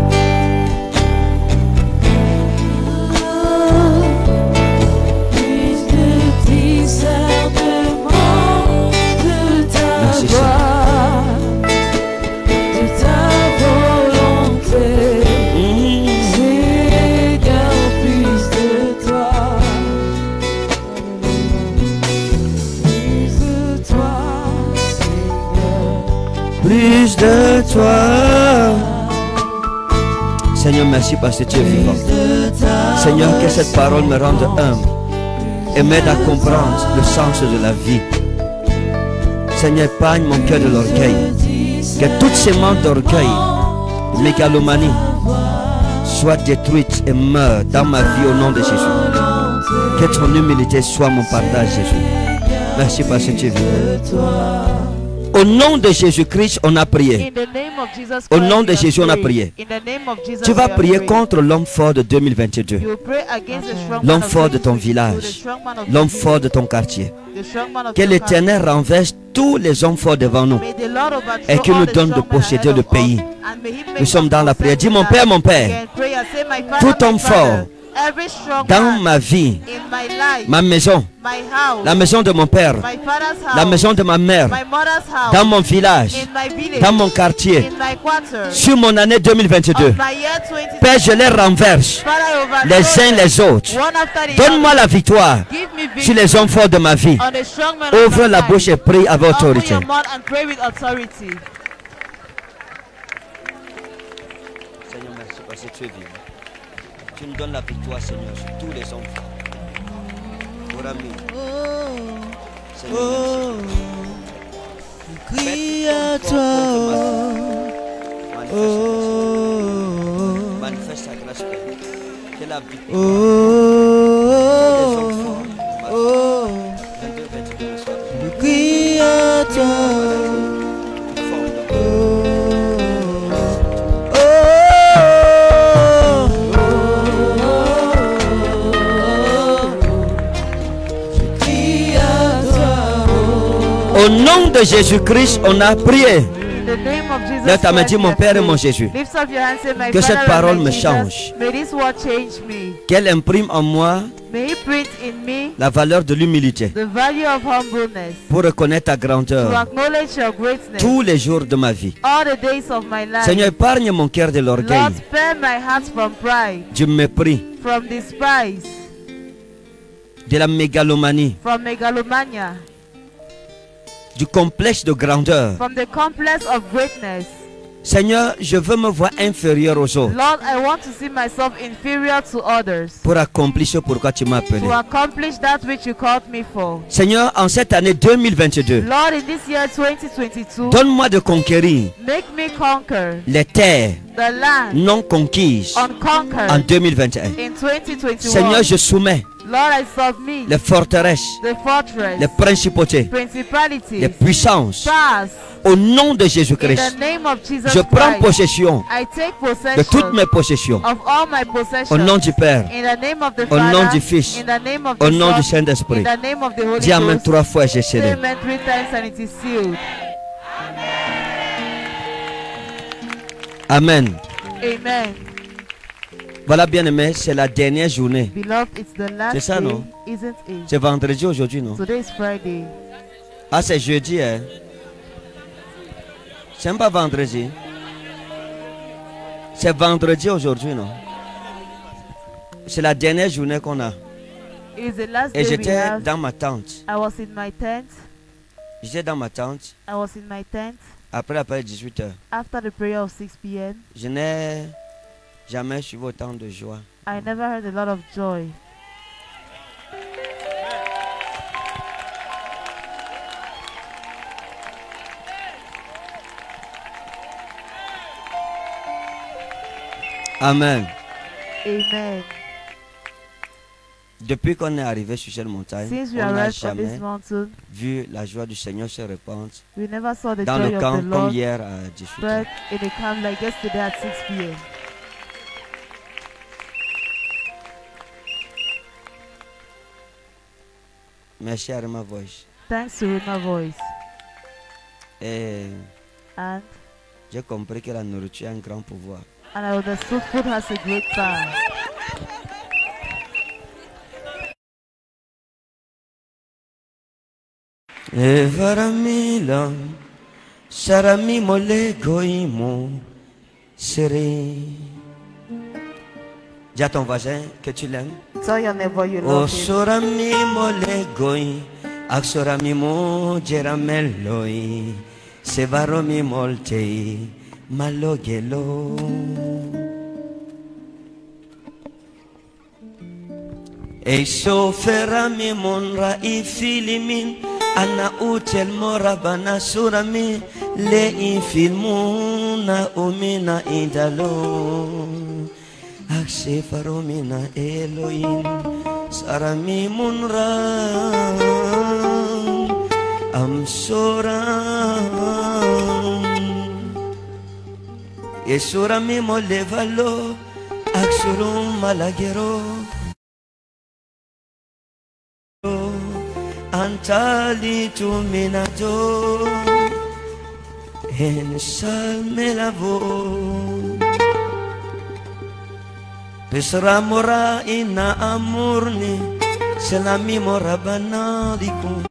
Plus de discernement de ta Merci, voix, de ta volonté. Seigneur, plus de toi. Plus de toi, Seigneur. Plus de toi. Seigneur, merci parce que tu es vivant. Seigneur, que cette parole me rende humble et m'aide à comprendre le sens de la vie. Seigneur, épargne mon cœur de l'orgueil. Que toute sémence d'orgueil, mégalomanie, soit détruite et meure dans ma vie au nom de Jésus. Que ton humilité soit mon partage, Jésus. Merci parce que tu es vivant. Au nom de Jésus-Christ, on a prié. In the name of Jesus Au Christ, nom de we have Jésus, on a prayed. prié. In the name of Jesus, Tu vas we have prier prayed. contre l'homme fort de 2022. You will pray against the strong L'homme man of fort de ton 2022, village. the strong man of L'homme 2022, fort de ton quartier. the strong man of Que your l'Éternel renverse tous les hommes forts devant nous. country. May the Lord overthrow Et qu'il all nous the donne de strong men posséder ahead le of us, pays. and may he make Nous sommes us dans la possess prière. Dis the mon land. Père, mon Père, Again, prayer, say, my Father, tout homme my Father, fort every strong dans man ma vie, in my life, ma maison, my house, la maison de mon père, my father's house, la maison de ma mère, my mother's house, dans mon village, in my village, dans mon quartier, in my quarter, sur mon année 2022. of my year 2020. Père, je les renverse Father, overthrow les uns them, les autres. one after the Donne-moi la victoire other. Give me sur victory les hommes forts de ma vie. on the strong man of Ouvre my la life. bouche et prie avec Open autorité. your mouth and pray with authority. Seigneur, merci parce que tu es vivant. Tu nous donnes la victoire, Seigneur, sur tous les hommes forts. Pour amis. Seigneur, merci. Crie à toi. Manifeste ta grâce, Père. Que la victoire. Tous les hommes forts. 22, 22, soir. Crie à toi. Au nom de Jésus-Christ, on a prié. In the name of Jesus Lève ta main, Christ, dis we mon have Père et prayed. mon Jésus. Lift up your hands, say, my Que Father cette and parole my me Jesus, change. May this word change me. Qu'elle imprime en moi May He print in me la valeur de l'humilité the value of humbleness, pour reconnaître ta to grandeur acknowledge your greatness tous les jours de ma vie. all the days of my life. Seigneur, épargne mon cœur de l'orgueil, Lord, spare my heart from pride, du mépris, from despise, de la mégalomanie, from megalomania, du complexe de grandeur. from the complex of greatness. Seigneur, je veux me voir inférieur aux autres Lord, I want to see myself inferior to others, pour accomplir ce pourquoi tu m'as appelé. to accomplish that which you called me for. Seigneur, en cette année 2022, Lord, in this year 2022, donne-moi de conquérir make me conquer les terres the land non conquises en unconquered 2021. in 2021. Seigneur, je soumets Lord, I submit les forteresses, the fortress, les principautés, principalities, les puissances stars, au nom de in Jésus-Christ. the name of Jesus Je prends Christ. possession I take de toutes possession mes possessions of all my possessions au nom du Père, in the name of the au nom Father, du Fils, in the name of the au nom du Son, Saint-Esprit. in the name of the Holy Dis Amen Ghost. 3 fois, j'ai Say scellé. amen 3 times and it is sealed. Amen. Amen. Voilà, bien-aimé, c'est la dernière journée. Beloved, it's the last C'est ça, day, non? isn't it? C'est vendredi aujourd'hui, non? Today is Friday. Ah, c'est jeudi, hein? C'est même pas vendredi. C'est vendredi aujourd'hui, non? C'est la dernière journée qu'on a. It is the last Et day we j'étais have. dans ma tente. I was in my tent. J'étais dans ma tente. I was in my tent Après 18h. after the prayer of 6 p.m. Je n'ai jamais suivi autant de joie. I never heard a lot of joy. Amen. Amen. Depuis qu'on est arrivé sur cette montagne, Since on we n'a arrived on jamais this mountain, vu la joie du Seigneur se répandre we never saw the dans joy le of camp the comme Lord hier à 18h. spread in a camp like yesterday at 6 p.m. Merci à ma voice. Thanks to my voice. Et And j'ai compris que la nourriture a un grand pouvoir. I understood food has a great power. E varamila sarami mole goimo sere. Dis à ton voisin que tu l'aimes. Tell your neighbor you O love him. sorami mole goi aksorami mo jerameloi sevaromi molte malogelo. E soferami monra I filimin ana utel morabana surami le infilmuna umina idalo akse faromina Elohim sarami munra am soram e surami molevalo aksurum malagero Antali tu minato en salme la voz Pesramora ina amurni selami morabana diku